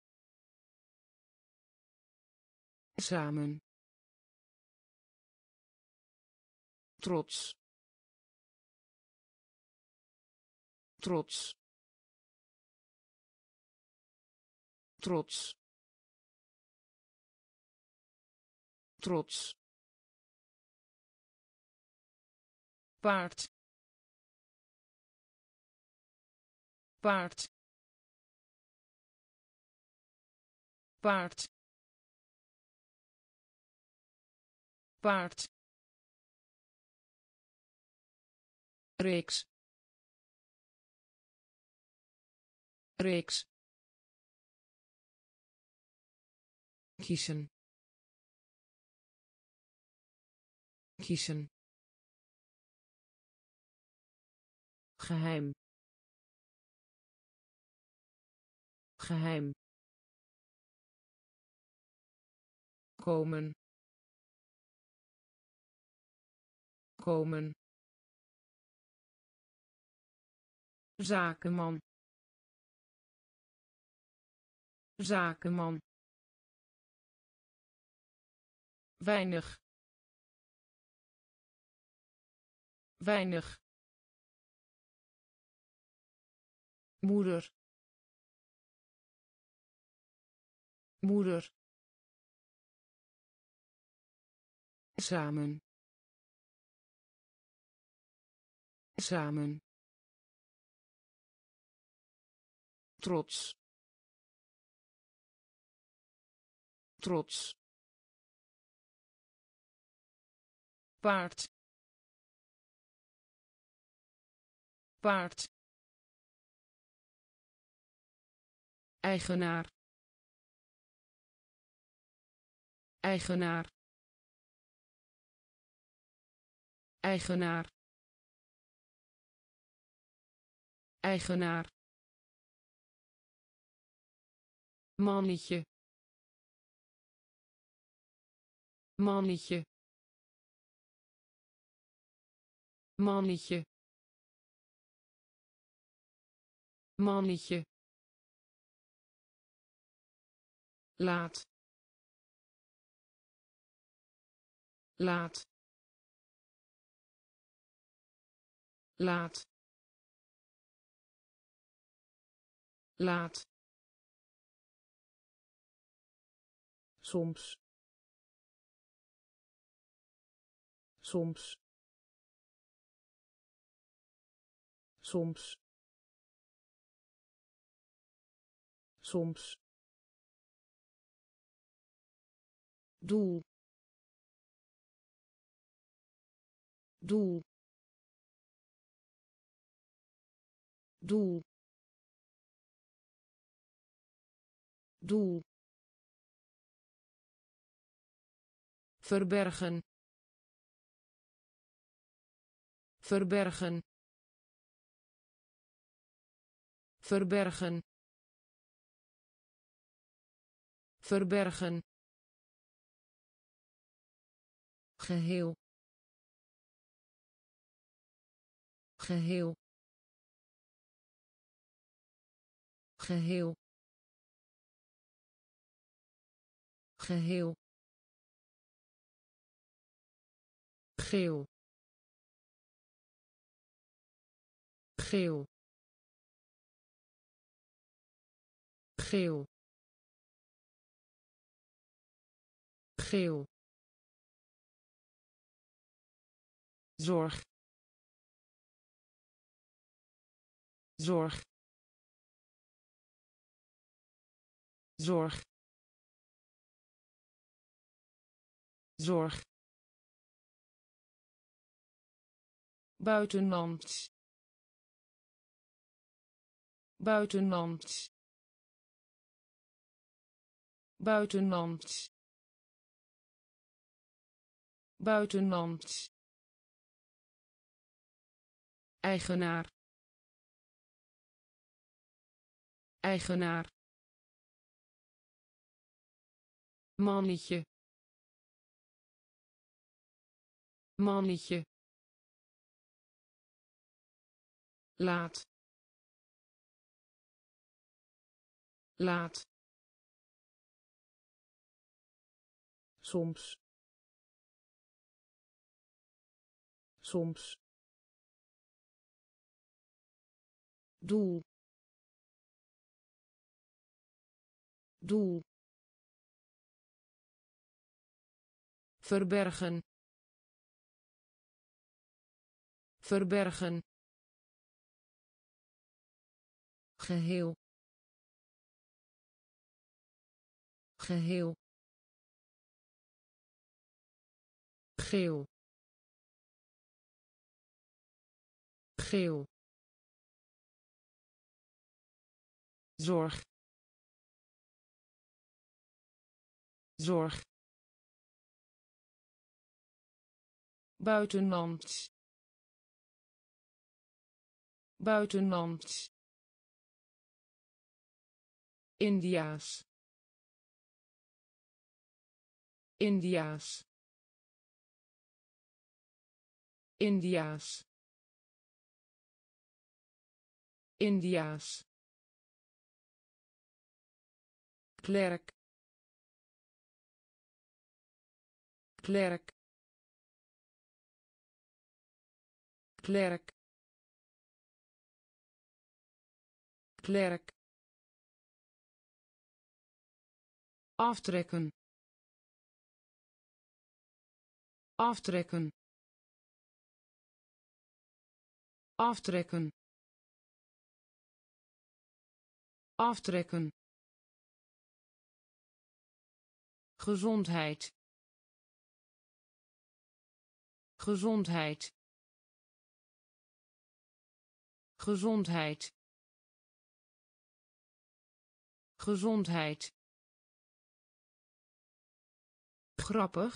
samen trots trots trots trots paard paard paard paard reeks reeks kiezen kiezen geheim geheim komen komen zakenman zakenman weinig weinig moeder moeder samen samen trots trots paard paard eigenaar eigenaar eigenaar eigenaar mannetje mannetje mannetje mannetje laat laat laat laat soms soms soms soms doel doel doel doel verbergen verbergen verbergen verbergen geheel geheel geheel geheel geel geel geel geel zorg zorg zorg zorg buitenlands buitenlands buitenlands buitenlands eigenaar eigenaar mannetje mannetje laat laat soms soms doel doel verbergen verbergen geheel geheel geel geel zorg zorg buitenlands buitenlands Indiaas Indiaas Indiaas Indiaas klerk klerk klerk klerk aftrekken aftrekken aftrekken aftrekken gezondheid gezondheid gezondheid gezondheid grappig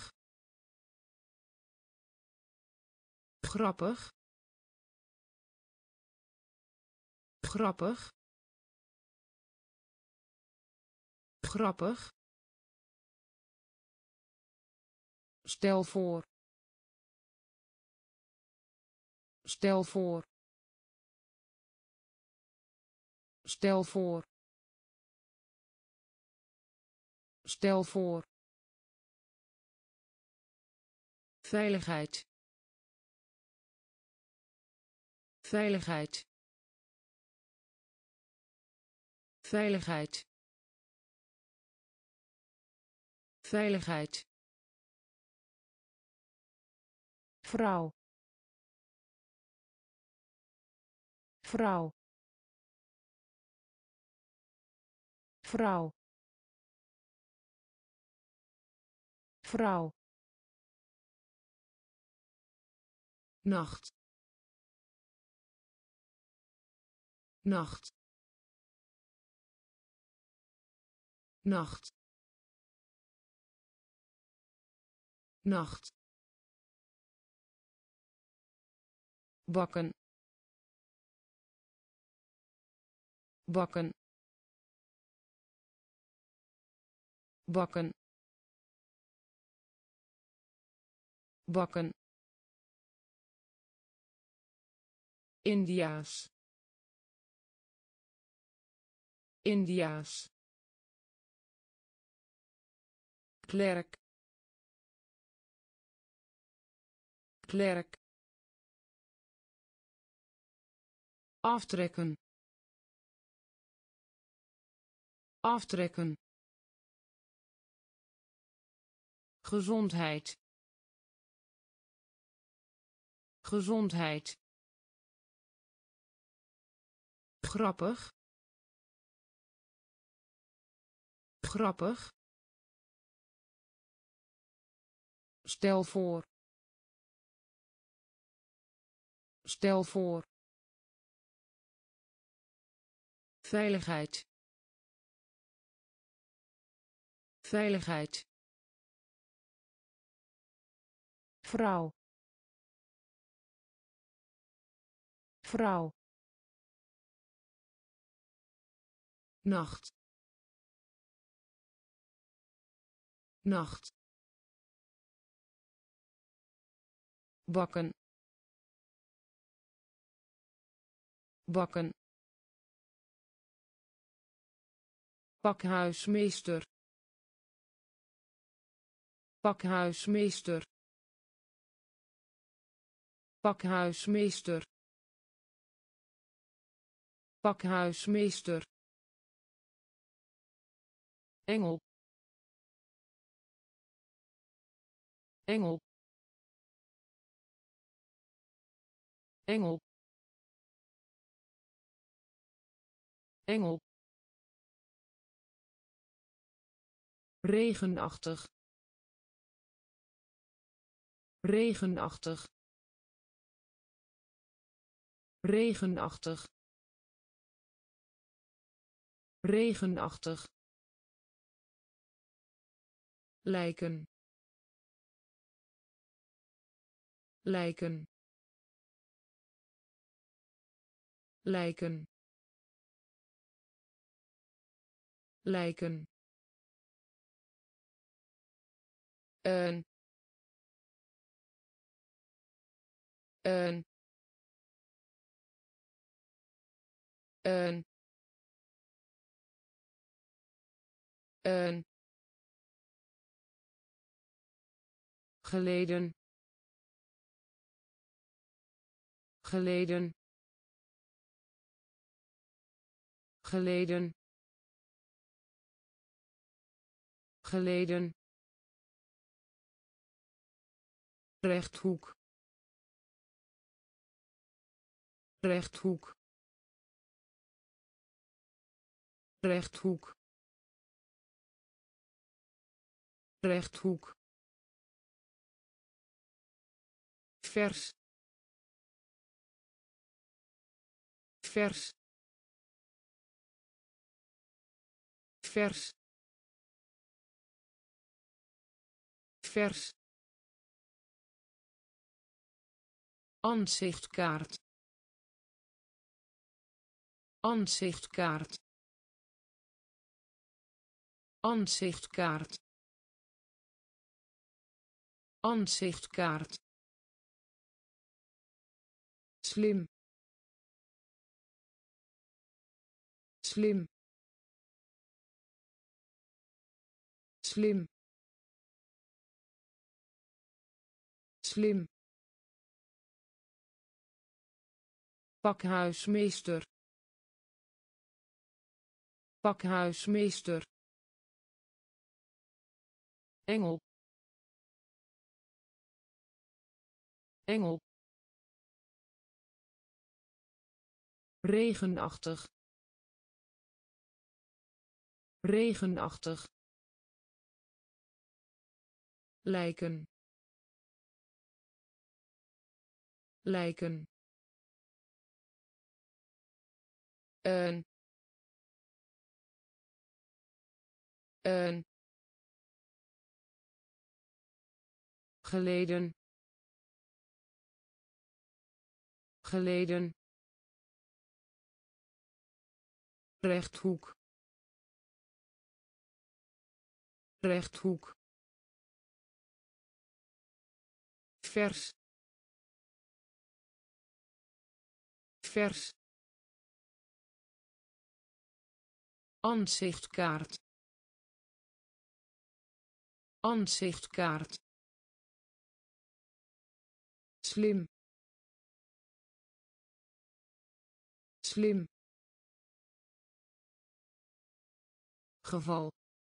grappig grappig grappig stel voor stel voor stel voor stel voor veiligheid veiligheid veiligheid veiligheid vrouw vrouw vrouw vrouw, nacht, nacht, nacht, nacht, bakken, bakken, bakken, bakken, Indiaas, Indiaas, klerk, klerk, aftrekken, aftrekken, gezondheid, gezondheid, grappig, grappig, stel voor, stel voor, veiligheid, veiligheid, vrouw, vrouw, nacht, nacht, bakken, bakken, pakhuismeester, pakhuismeester, pakhuismeester, pakhuismeester, engel, engel, engel, engel, regenachtig, regenachtig, regenachtig, regenachtig, lijken, lijken, lijken, lijken, een, een, een, een, geleden, geleden, geleden, geleden, rechthoek, rechthoek, rechthoek, rechthoek, vers, vers, vers, vers, aanzichtkaart, aanzichtkaart, aanzichtkaart, aanzichtkaart, slim, slim, slim, slim, pakhuismeester, pakhuismeester, engel, engel, regenachtig, regenachtig, lijken lijken een een geleden geleden rechthoek rechthoek vers vers aanzichtkaart aanzichtkaart slim slim geval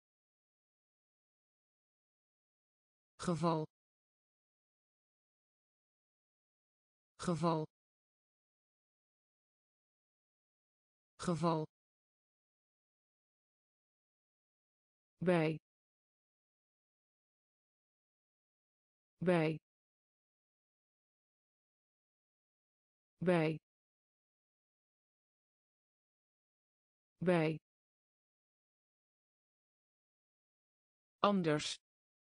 geval geval geval bij bij bij bij anders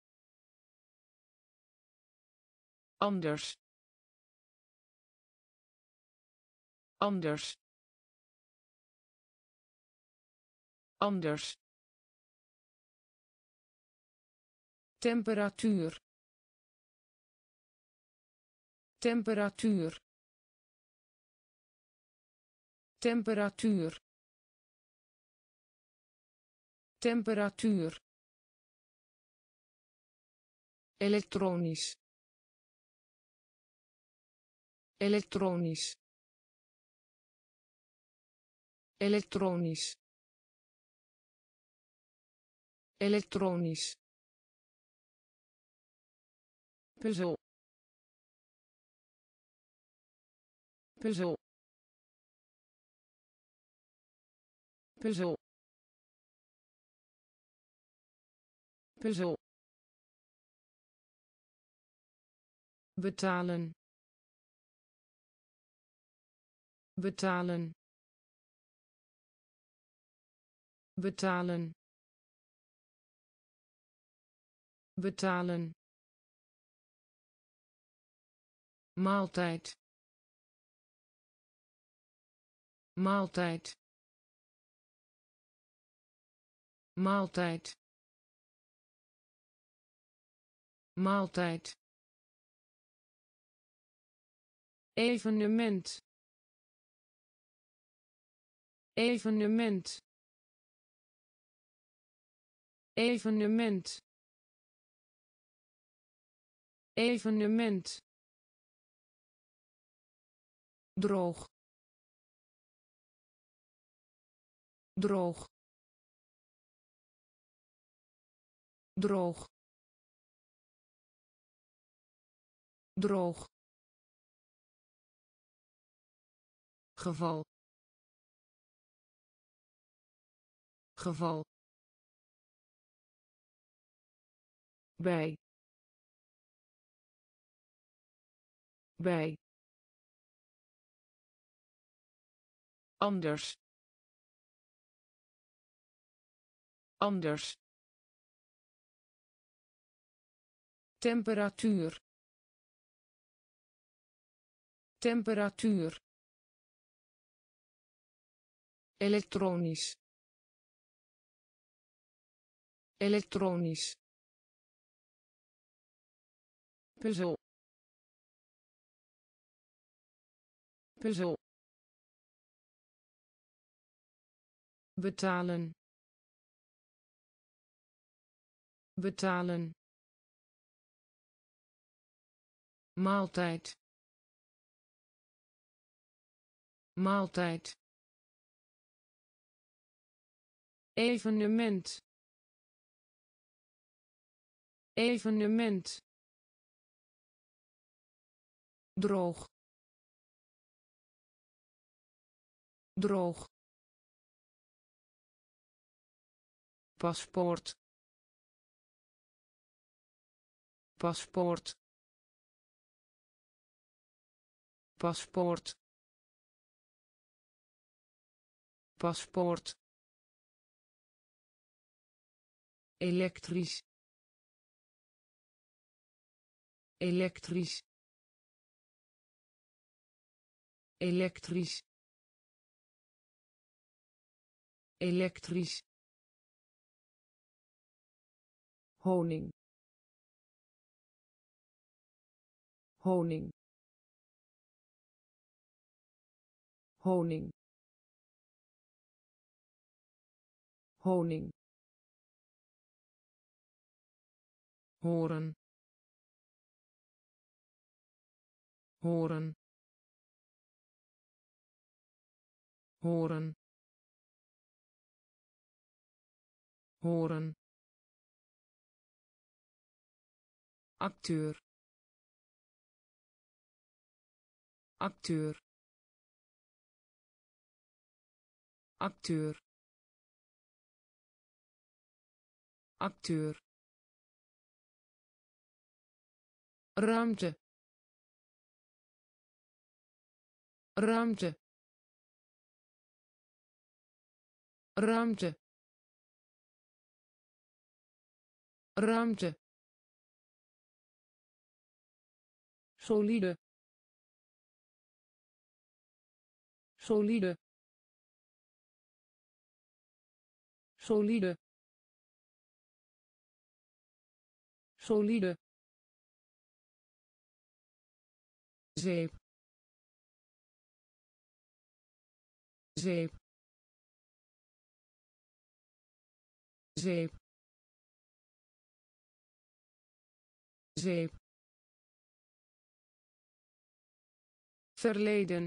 anders anders anders temperatuur temperatuur temperatuur temperatuur elektronisch elektronisch elektronisch elektronisch puzzel puzzel puzzel puzzel betalen betalen betalen betalen maaltijd maaltijd maaltijd maaltijd evenement evenement evenement evenement droog droog droog droog geval geval bij bij anders anders temperatuur temperatuur elektronisch elektronisch puzzel puzzel betalen betalen maaltijd maaltijd evenement evenement droog droog paspoort paspoort paspoort paspoort elektrisch elektrisch elektrisch elektrisch honing honing honing honing horen horen horen horen acteur acteur acteur acteur ruimte ruimte ruimte ruimte solide solide solide solide zeep zeep zeep zeep verleden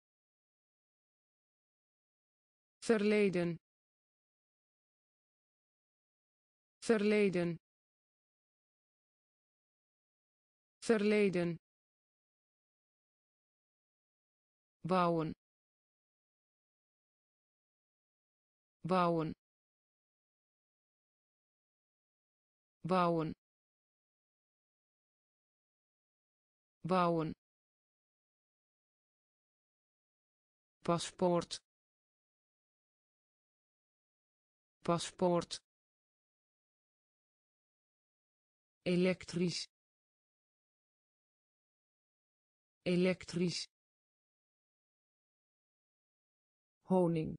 verleden verleden verleden bouwen bouwen bouwen bouwen paspoort paspoort elektrisch elektrisch honing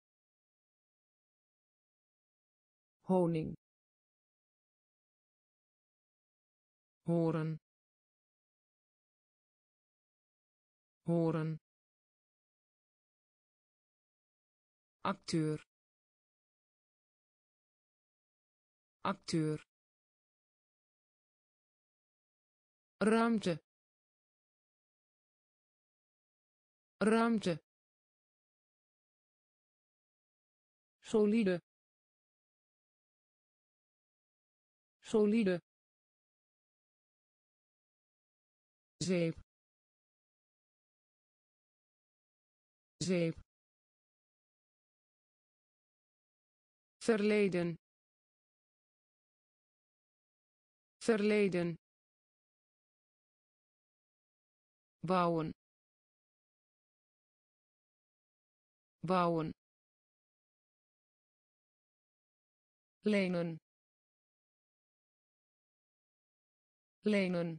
honing horen horen acteur acteur ruimte ruimte solide solide zeep zeep verleden verleden bouwen bouwen lenen lenen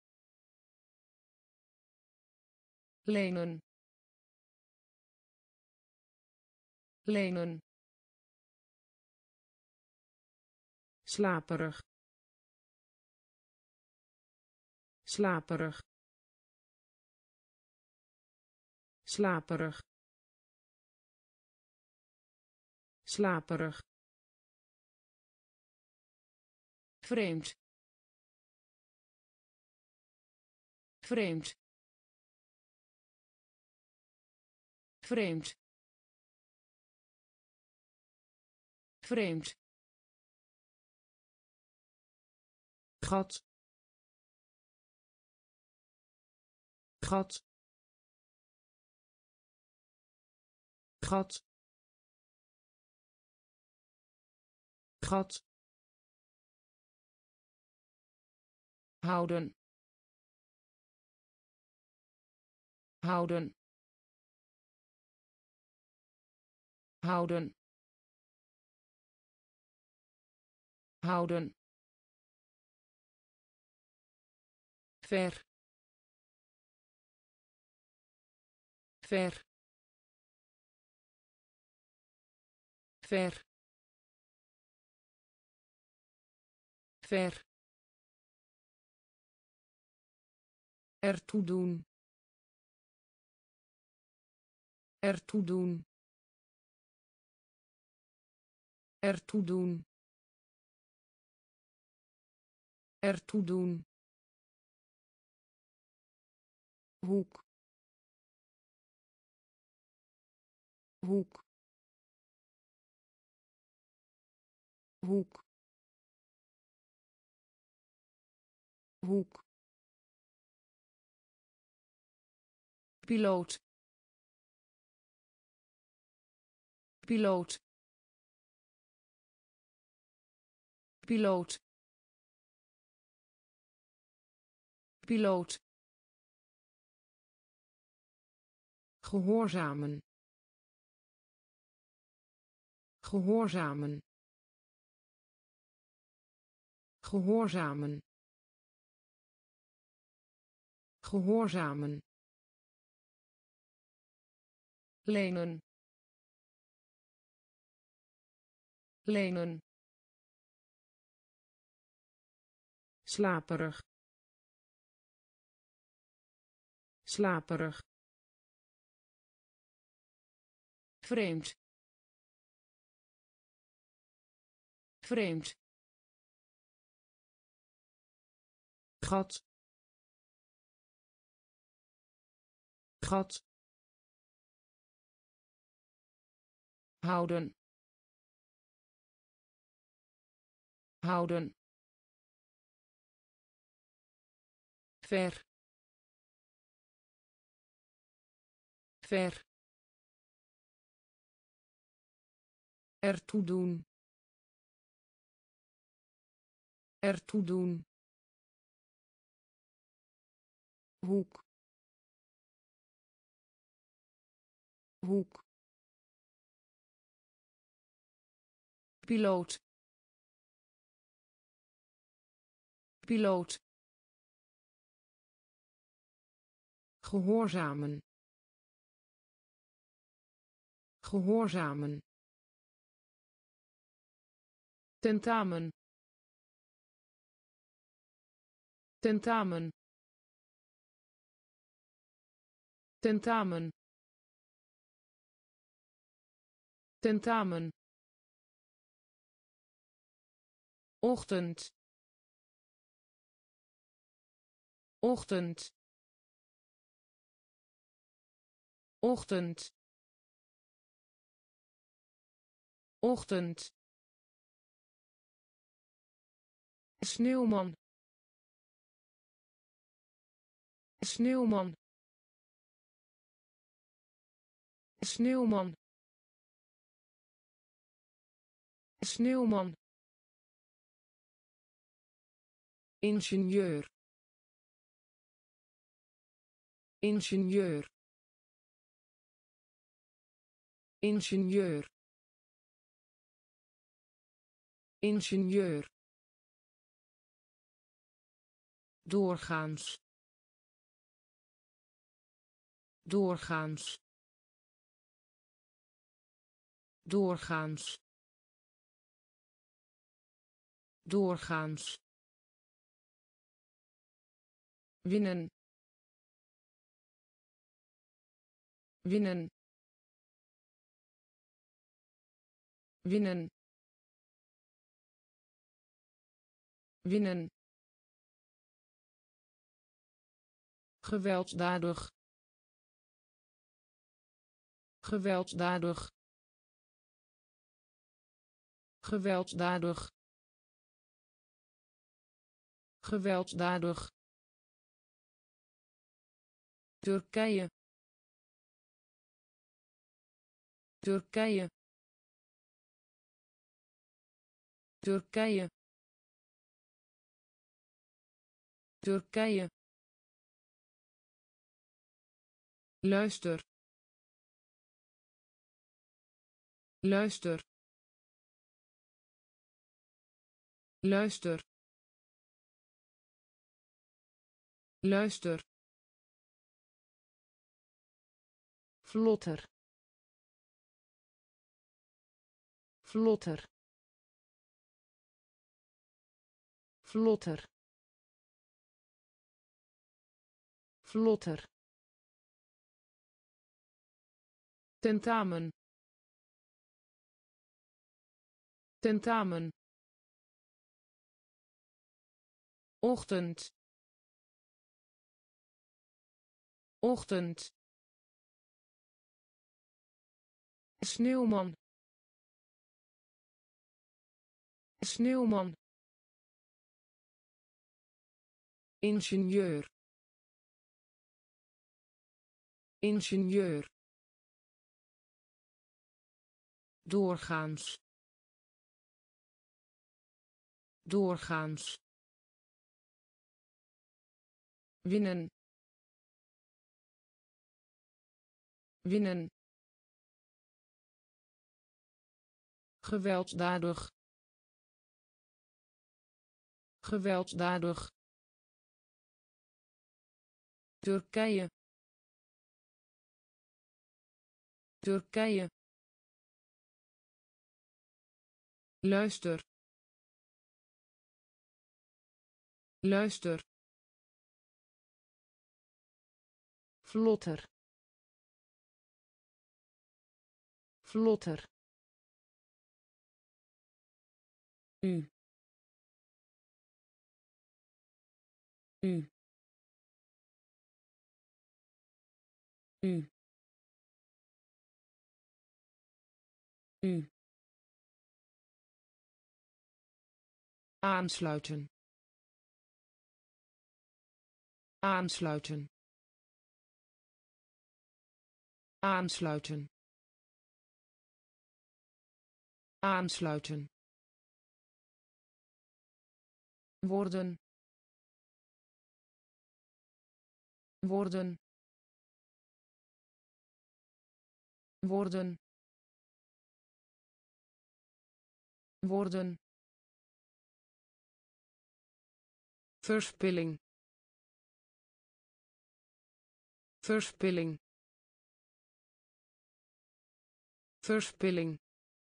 lenen lenen slaperig slaperig slaperig slaperig vreemd vreemd vreemd vreemd gat gat gat gat houden houden houden houden ver ver ver ver ertoe doen ertoe doen ertoe doen ertoe doen hoek hoek hoek hoek piloot piloot piloot piloot gehoorzamen gehoorzamen gehoorzamen gehoorzamen lenen lenen slaperig slaperig vreemd vreemd gat gat houden houden ver ver ertoe doen ertoe doen hoek hoek piloot piloot gehoorzamen gehoorzamen tentamen tentamen tentamen tentamen ochtend ochtend ochtend ochtend sneeuwman sneeuwman sneeuwman sneeuwman ingenieur ingenieur ingenieur ingenieur doorgaans doorgaans doorgaans doorgaans winnen winnen winnen winnen gewelddadig gewelddadig gewelddadig gewelddadig Turkije Turkije Turkije Turkije. Luister. Luister. Luister. Luister. Vlotter. Vlotter. Vlotter. Vlotter. Tentamen. Tentamen. Ochtend. Ochtend. Sneeuwman. Sneeuwman. Ingenieur. Ingenieur. Doorgaans. Doorgaans. Winnen. Winnen. Gewelddadig. Gewelddadig. Turkije. Turkije. Luister. Luister. Vlotter. Vlotter. U. U. U. U. Aansluiten. Aansluiten. Aansluiten. Aansluiten. Worden. Worden. Worden. Worden. Verspilling. Verspilling. Verspilling.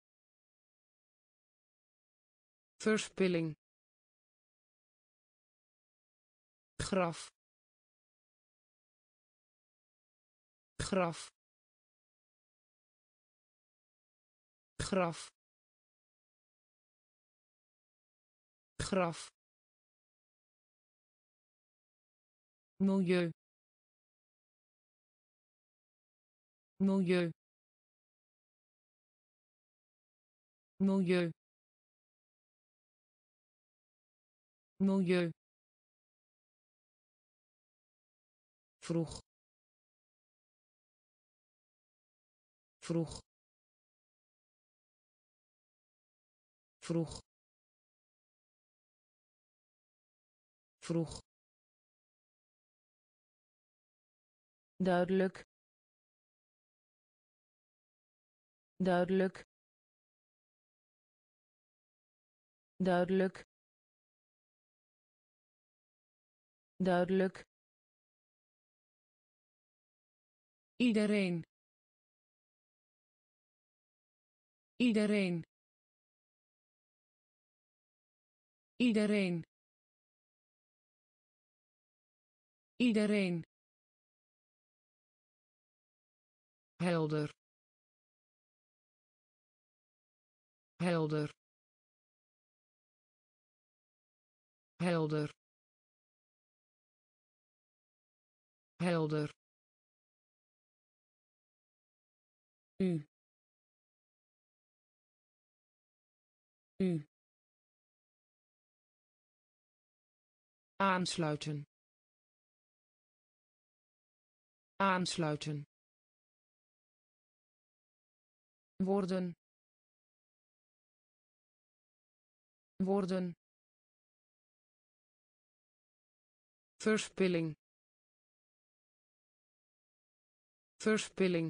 Verspilling. Graf. Graf. Graf. Graf. Milieu. Milieu. Milieu. Milieu. Vroeg. Vroeg. Vroeg. Vroeg. Duidelijk. Duidelijk. Duidelijk. Duidelijk. Iedereen. Iedereen. Iedereen. Iedereen. Helder. Helder. Helder. Helder. U. U. Aansluiten. Aansluiten. Worden. Worden. verspilling, verspilling,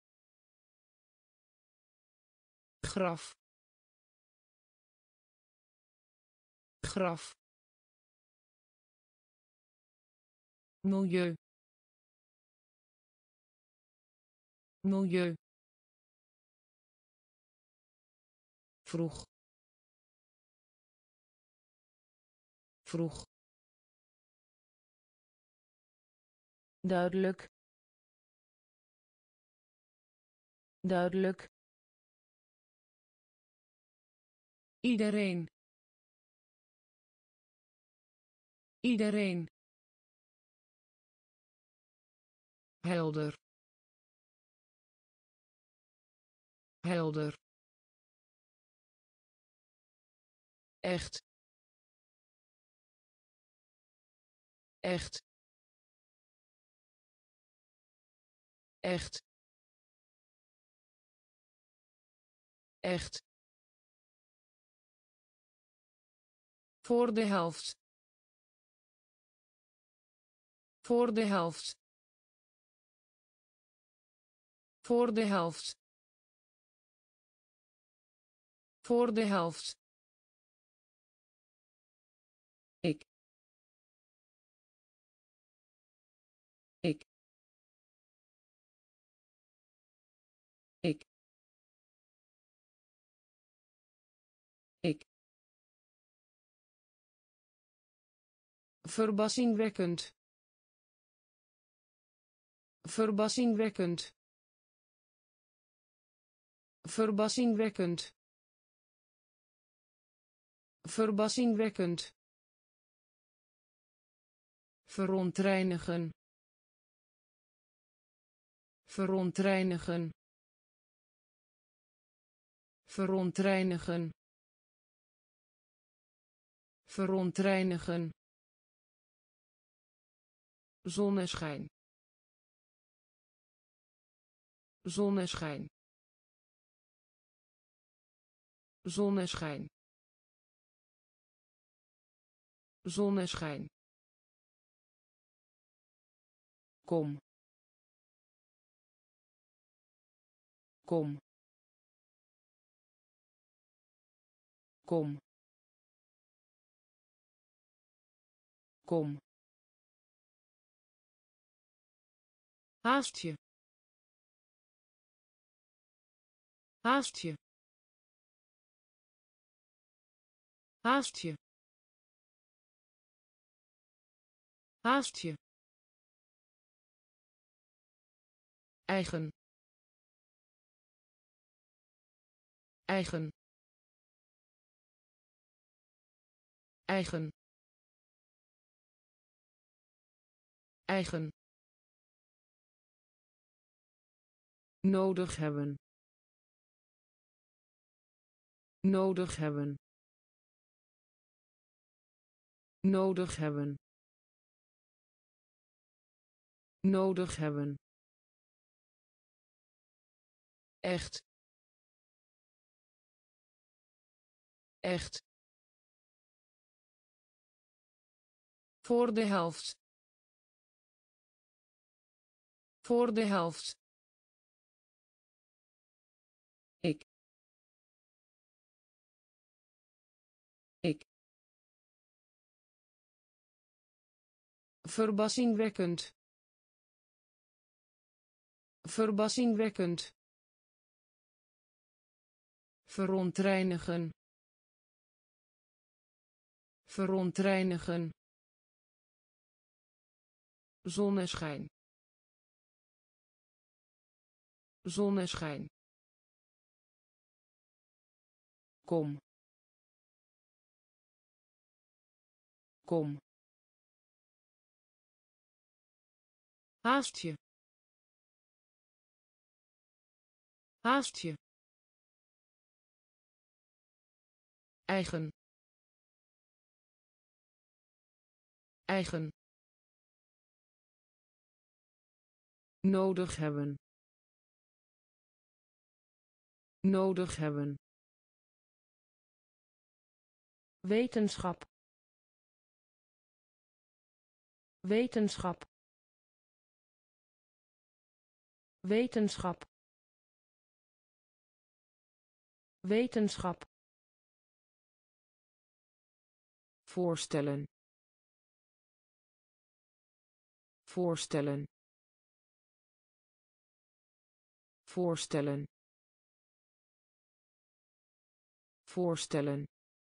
graf, graf, milieu, milieu, vroeg, vroeg, duidelijk, duidelijk, iedereen, iedereen, helder, helder, echt, echt, echt, echt, voor de helft, voor de helft, voor de helft, voor de helft, ik, ik, ik, ik, verbazingwekkend, verbazingwekkend, verbazingwekkend, verbazingwekkend, verontreinigen, verontreinigen, verontreinigen, verontreinigen, zonneschijn, zonneschijn, zonneschijn, zonneschijn, kom, kom, kom, kom, haast je, haast je, haast je, haast je, eigen, eigen, eigen, eigen, nodig hebben, nodig hebben, nodig hebben, nodig hebben, echt, echt, voor de helft, voor de helft, ik, ik, verbazingwekkend, verbazingwekkend, verontreinigen, verontreinigen, zonneschijn, zonneschijn, kom, kom, haast je, haast je, eigen, eigen, nodig hebben, nodig hebben, wetenschap, wetenschap wetenschap wetenschap voorstellen voorstellen voorstellen voorstellen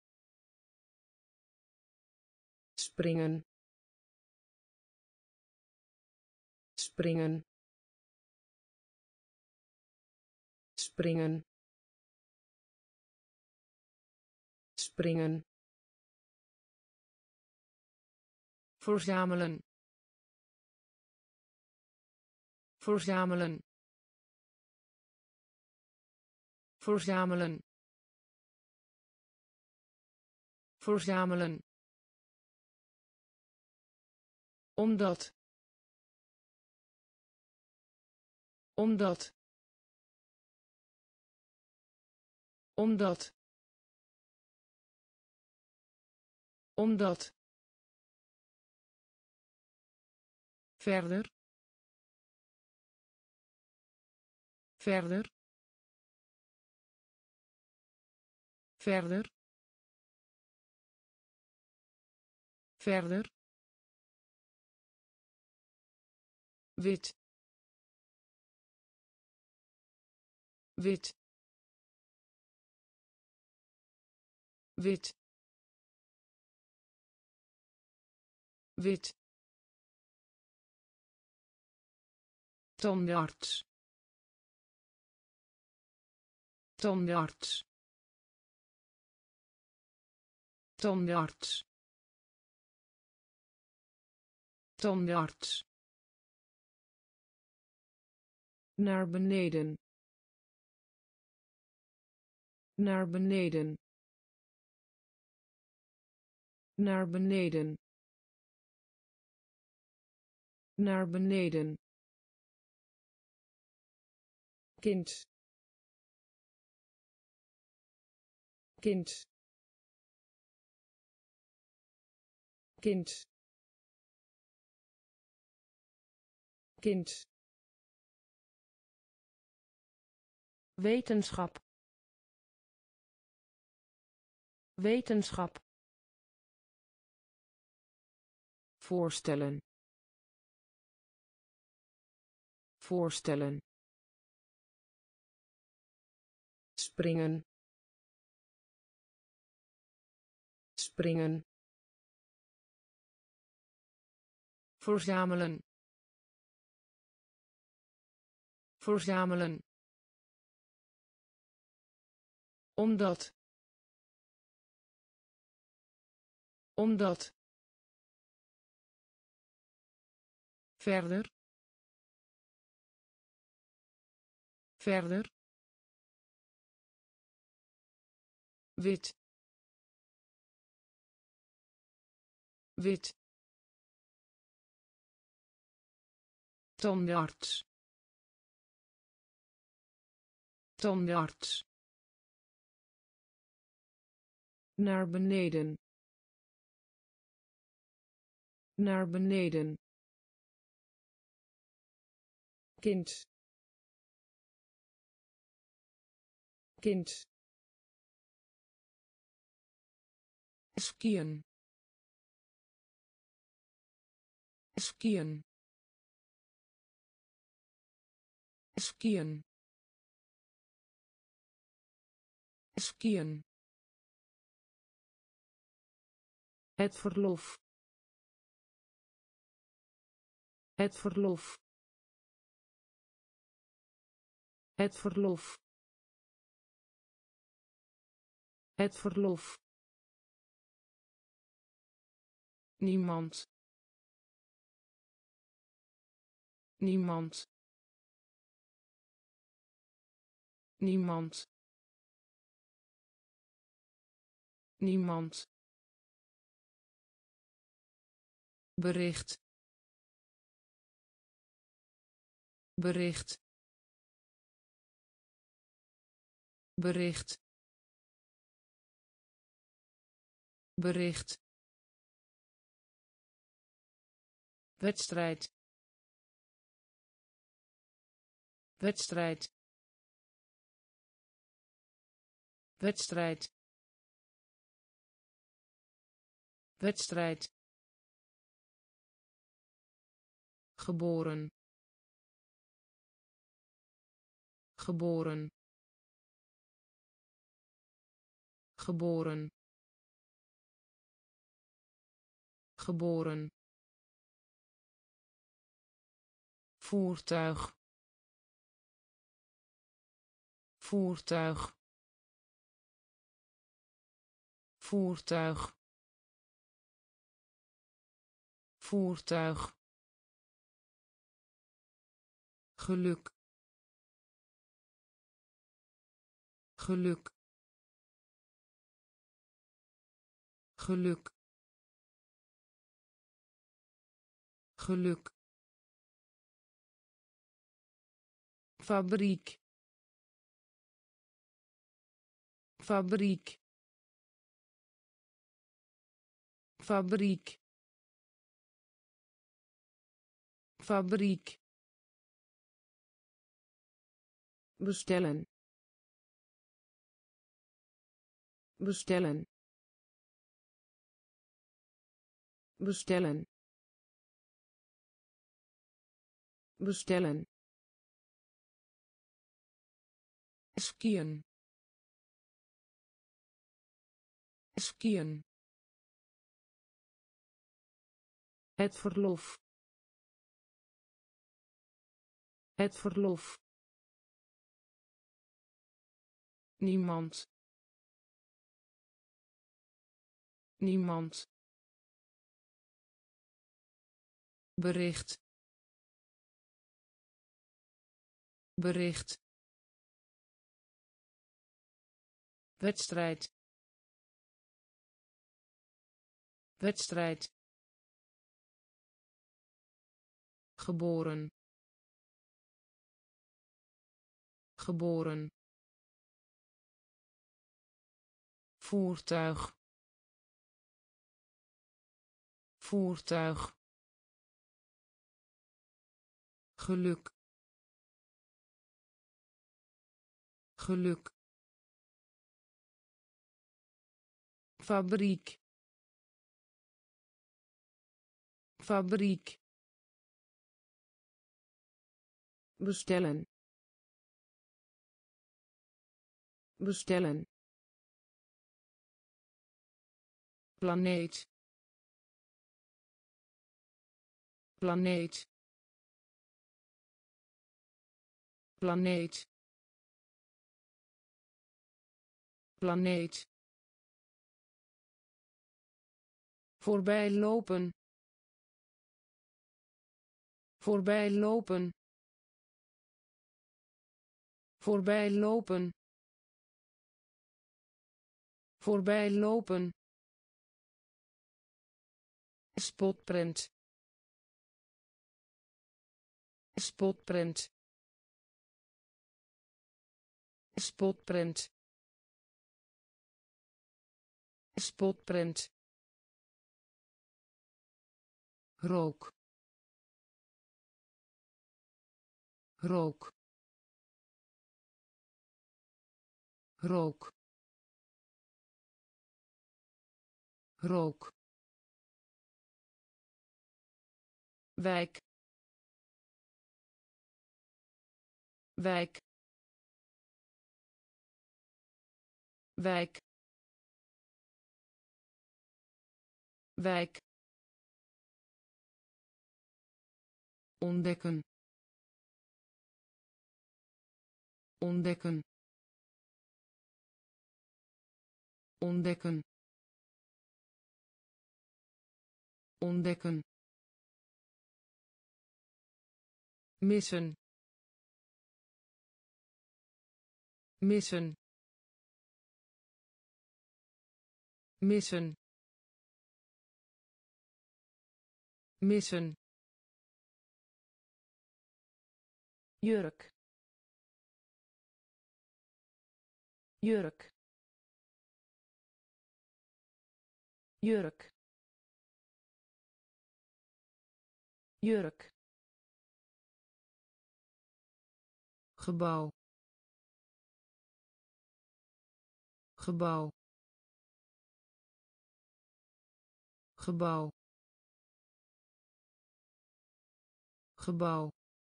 springen springen springen springen verzamelen verzamelen verzamelen verzamelen omdat omdat omdat omdat verder verder verder verder wit wit wit wit tandarts tandarts tandarts tandarts naar beneden naar beneden naar beneden naar beneden kind kind kind kind wetenschap wetenschap voorstellen voorstellen springen springen verzamelen verzamelen omdat omdat verder verder wit wit tandarts tandarts naar beneden naar beneden kind kind skiën skiën skiën skiën het verlof het verlof het verlof het verlof niemand niemand niemand niemand bericht bericht bericht bericht wedstrijd wedstrijd wedstrijd wedstrijd geboren geboren geboren geboren voertuig voertuig voertuig voertuig geluk geluk geluk geluk fabriek fabriek fabriek fabriek bestellen bestellen bestellen bestellen skiën skiën het verlof het verlof niemand niemand bericht bericht wedstrijd wedstrijd geboren geboren voertuig voertuig geluk geluk fabriek fabriek bestellen bestellen planeet planeet planeet planeet voorbij lopen voorbij lopen voorbij lopen voorbij lopen spotprint spotprint spotprint spotprint rook rook rook rook wijk wijk wijk wijk ontdekken ontdekken ontdekken ontdekken missen missen missen missen jurk jurk jurk jurk, gebouw, gebouw, gebouw, gebouw,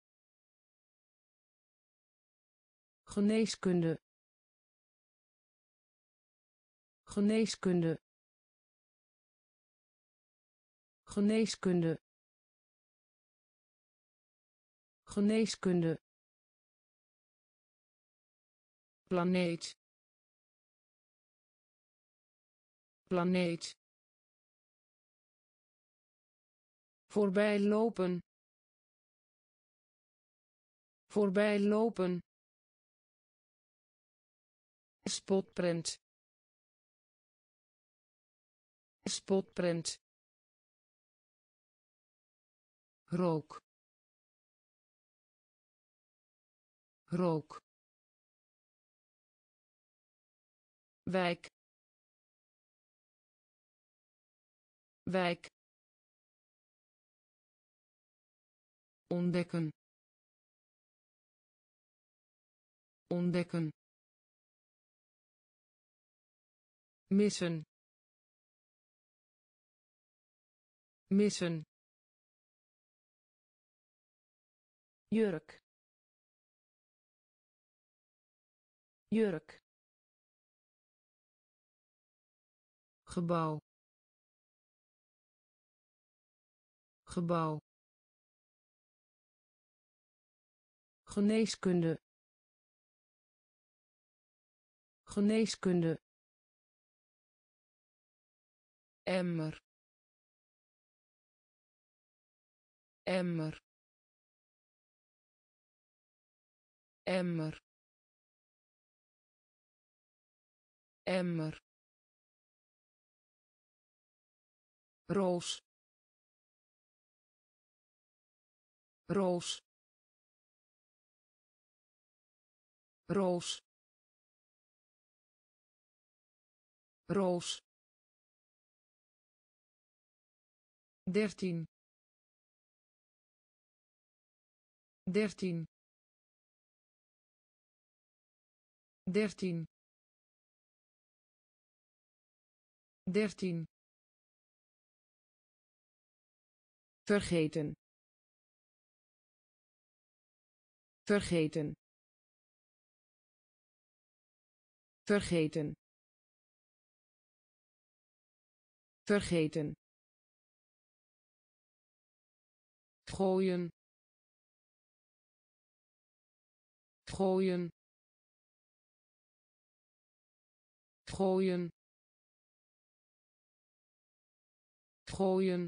geneeskunde, geneeskunde, geneeskunde, geneeskunde, planeet, planeet, voorbijlopen, voorbijlopen, spotprint, spotprint, rook, rook, wijk, wijk, ontdekken, ontdekken, missen, missen, jurk, jurk, gebouw, gebouw, geneeskunde, geneeskunde, emmer, emmer, emmer, emmer, roos, roos, roos, roos, dertien, dertien, dertien, dertien, vergeten, vergeten, vergeten, vergeten, gooien, gooien, gooien, gooien,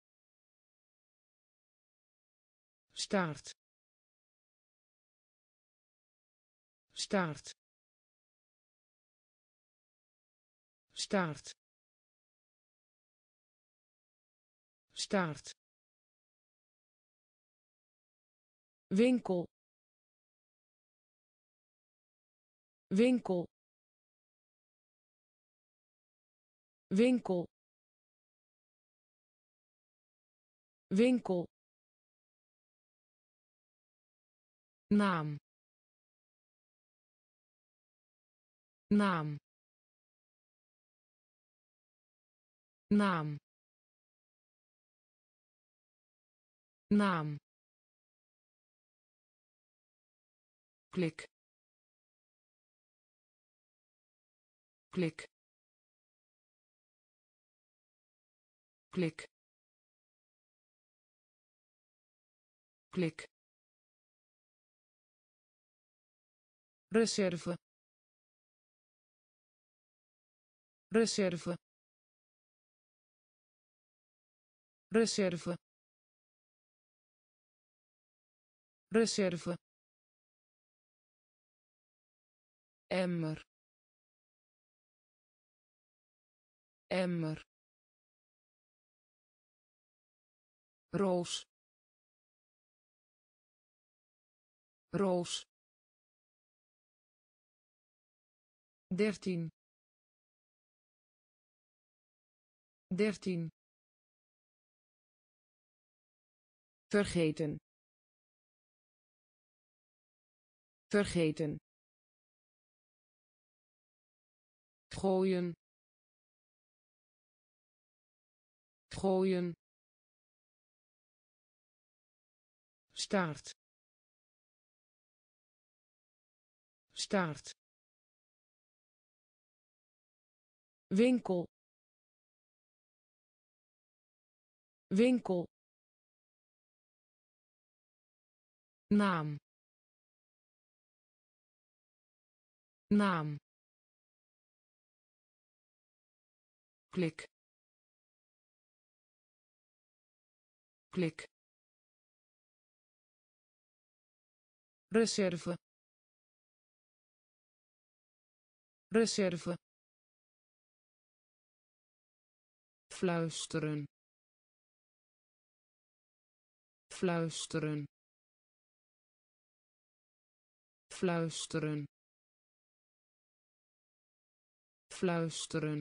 staart, staart, staart, staart, winkel, winkel, winkel, winkel, naam, naam, naam, naam, klik, klik, klik, klik, reserve, reserve, reserve, reserve, emmer, emmer, roos, roos, dertien, dertien, vergeten, vergeten, gooien, gooien, staart, staart, winkel, winkel, naam, naam, klik, klik, reserve, reserve, fluisteren, fluisteren, fluisteren, fluisteren,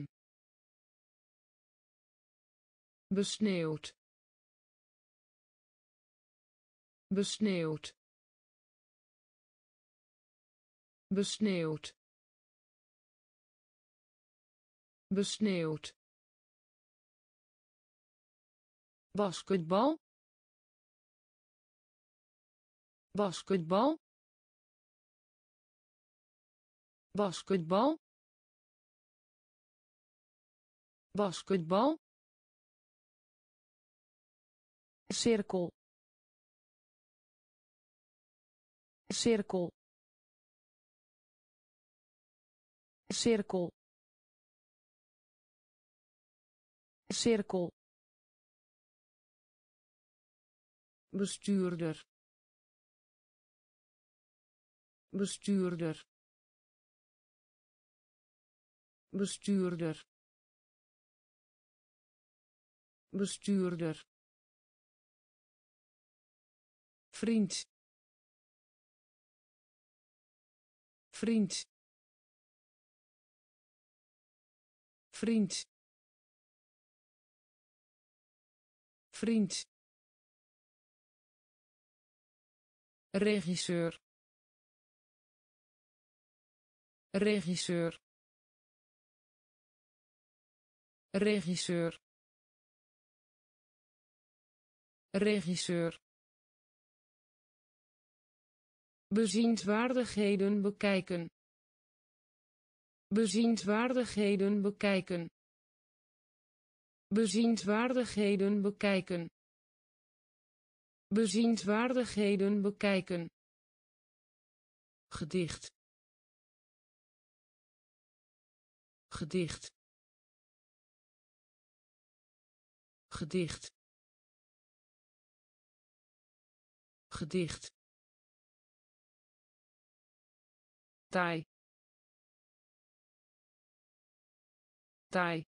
besneeuwd, besneeuwd, besneeuwd, besneeuwd, basketbal, basketbal, basketbal, basketbal, cirkel, cirkel, cirkel, cirkel, bestuurder, bestuurder, bestuurder, bestuurder, vriend, vriend, vriend, vriend, regisseur, regisseur, regisseur, regisseur, bezienswaardigheden bekijken, bezienswaardigheden bekijken, bezienswaardigheden bekijken, bezienswaardigheden bekijken, gedicht, gedicht, gedicht, gedicht, taai, taai,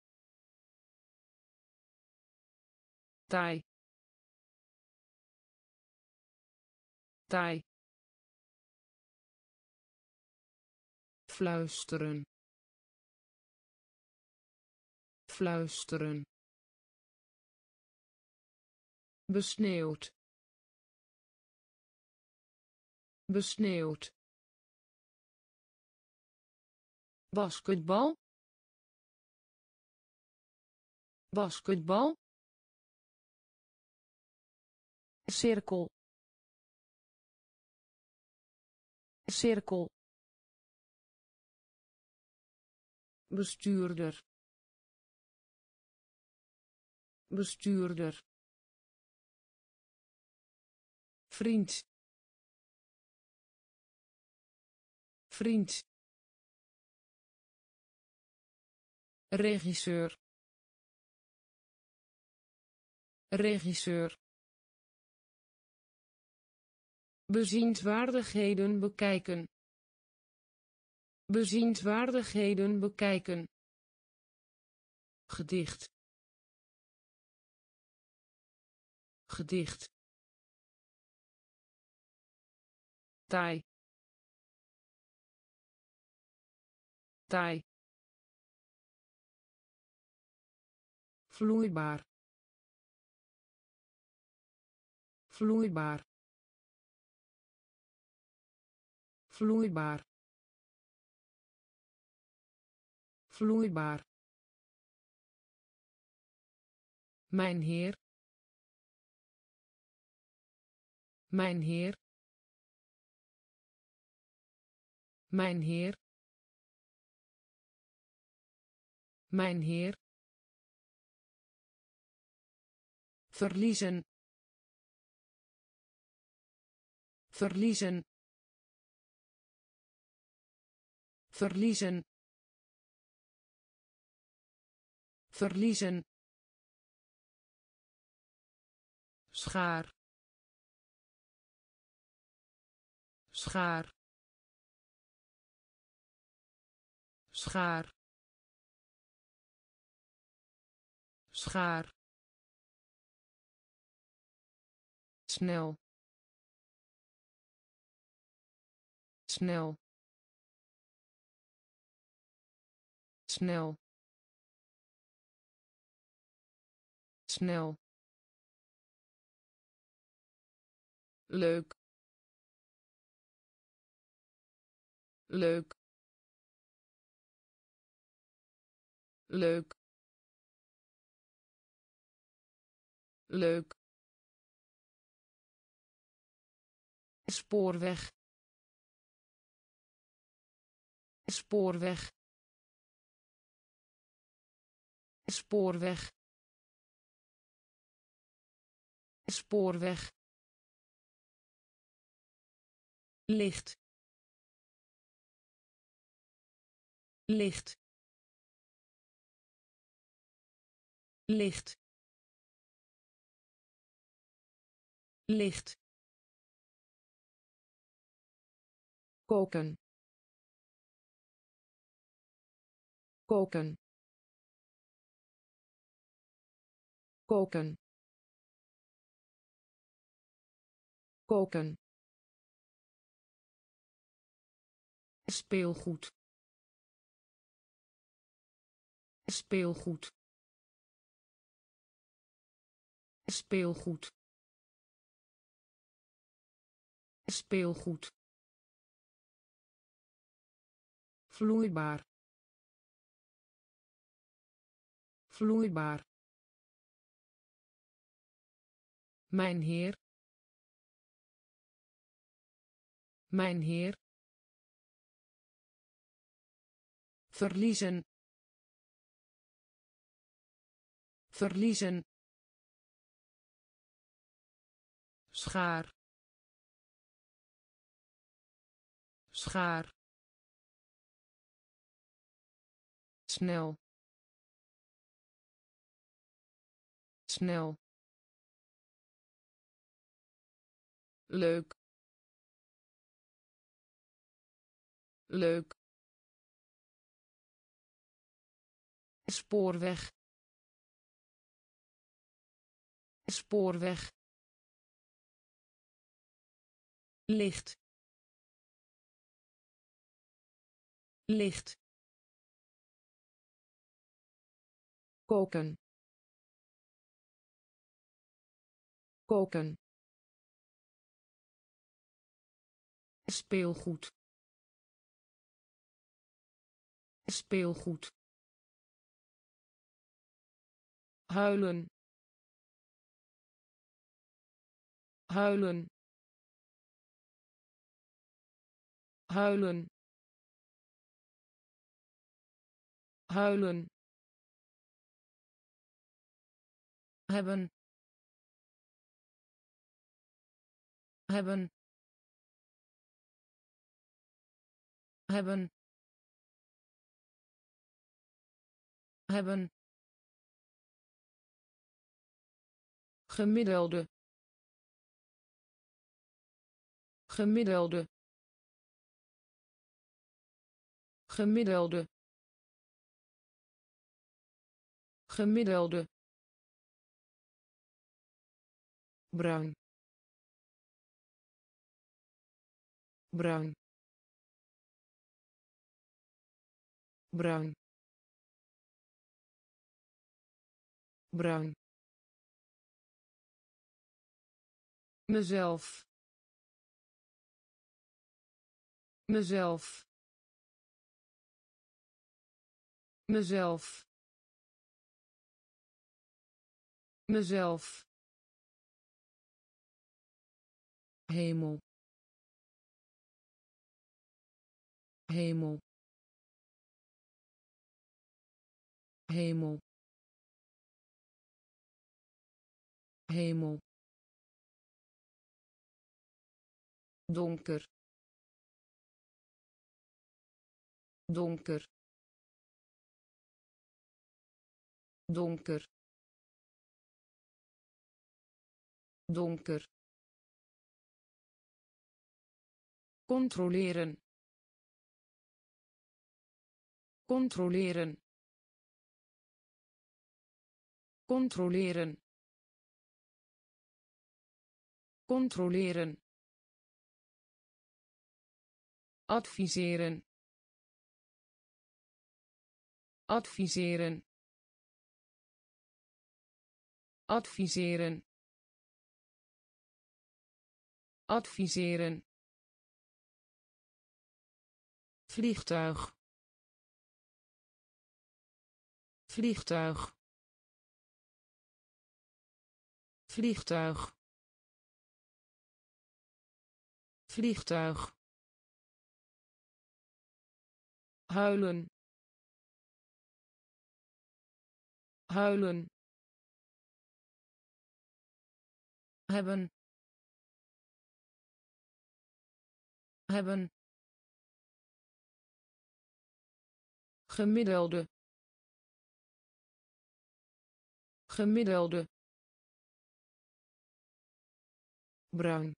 taai, taai, fluisteren, fluisteren, besneeuwd, besneeuwd, basketbal, basketbal, cirkel, cirkel, bestuurder, bestuurder, vriend, vriend, regisseur, regisseur, bezienswaardigheden bekijken, bezienswaardigheden bekijken, gedicht, gedicht, taai, taai, vloeibaar, vloeibaar vloeibaar vloeibaar mijn heer mijn heer mijn heer mijn heer verliezen verliezen verliezen verliezen schaar schaar schaar schaar snel snel snel snel leuk leuk leuk leuk spoorweg spoorweg spoorweg spoorweg licht licht licht licht koken koken koken koken speelgoed speelgoed speelgoed speelgoed vloeibaar vloeibaar mijn heer mijn heer verliezen verliezen schaar schaar snel snel leuk leuk spoorweg spoorweg licht licht koken koken speelgoed speelgoed huilen huilen huilen huilen hebben hebben hebben hebben gemiddelde gemiddelde gemiddelde gemiddelde bruin bruin bruin bruin mezelf mezelf mezelf mezelf hemel hemel hemel hemel donker donker donker donker controleren controleren controleren controleren adviseren adviseren adviseren adviseren vliegtuig vliegtuig vliegtuig vliegtuig huilen huilen hebben hebben gemiddelde gemiddelde bruin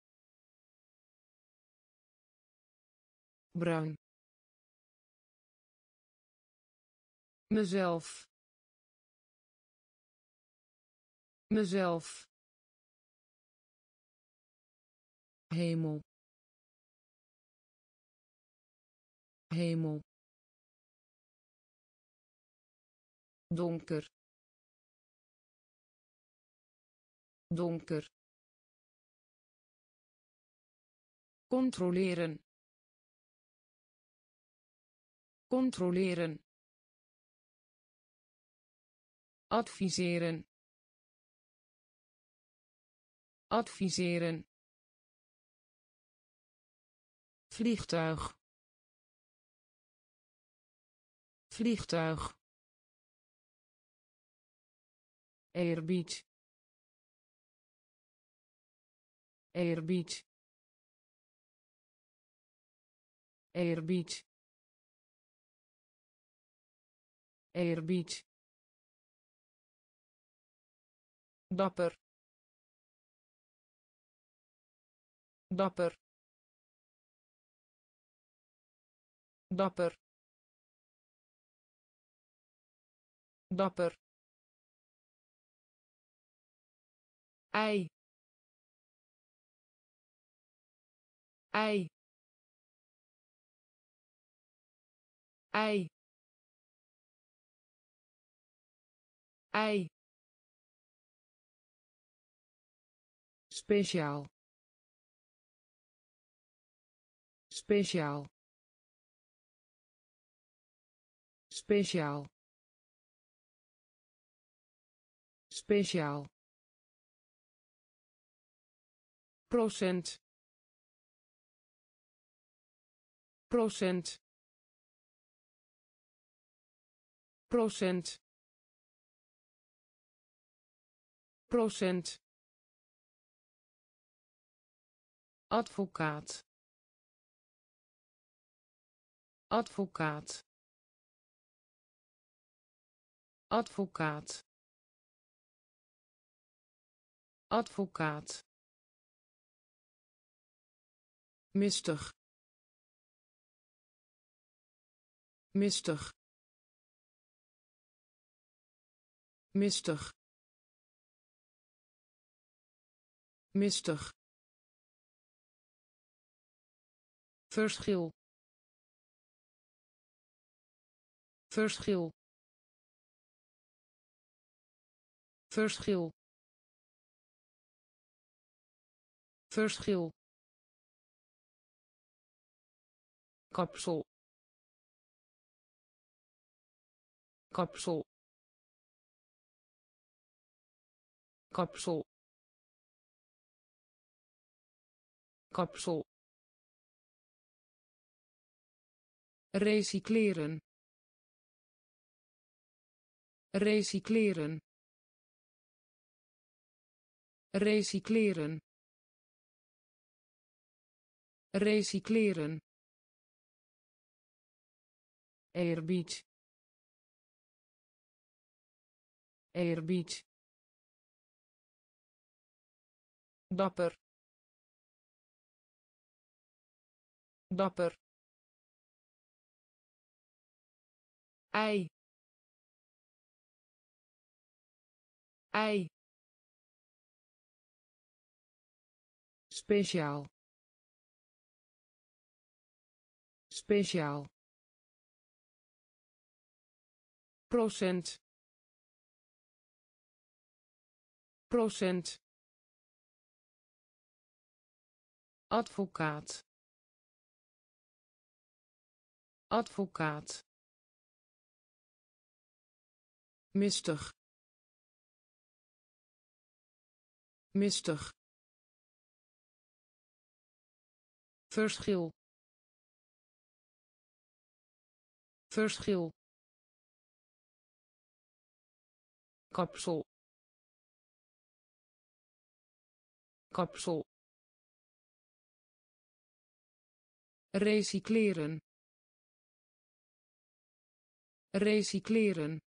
bruin mezelf mezelf hemel hemel donker donker controleren controleren adviseren adviseren vliegtuig vliegtuig eerbied eerbied eerbied eerbied dapper dapper dapper dapper ei ei ei ei speciaal speciaal speciaal speciaal procent procent procent procent advocaat advocaat advocaat advocaat mistig mistig mistig mistig verschil verschil verschil verschil, kapsel, kapsel, kapsel, kapsel, recycleren, recycleren, recycleren, recycleren, eerbied, eerbied, dapper, dapper, ei, ei, speciaal, speciaal, procent, procent, advocaat, advocaat, mistig, mistig, verschil, verschil, kapsel, kapsel, recycleren, recycleren,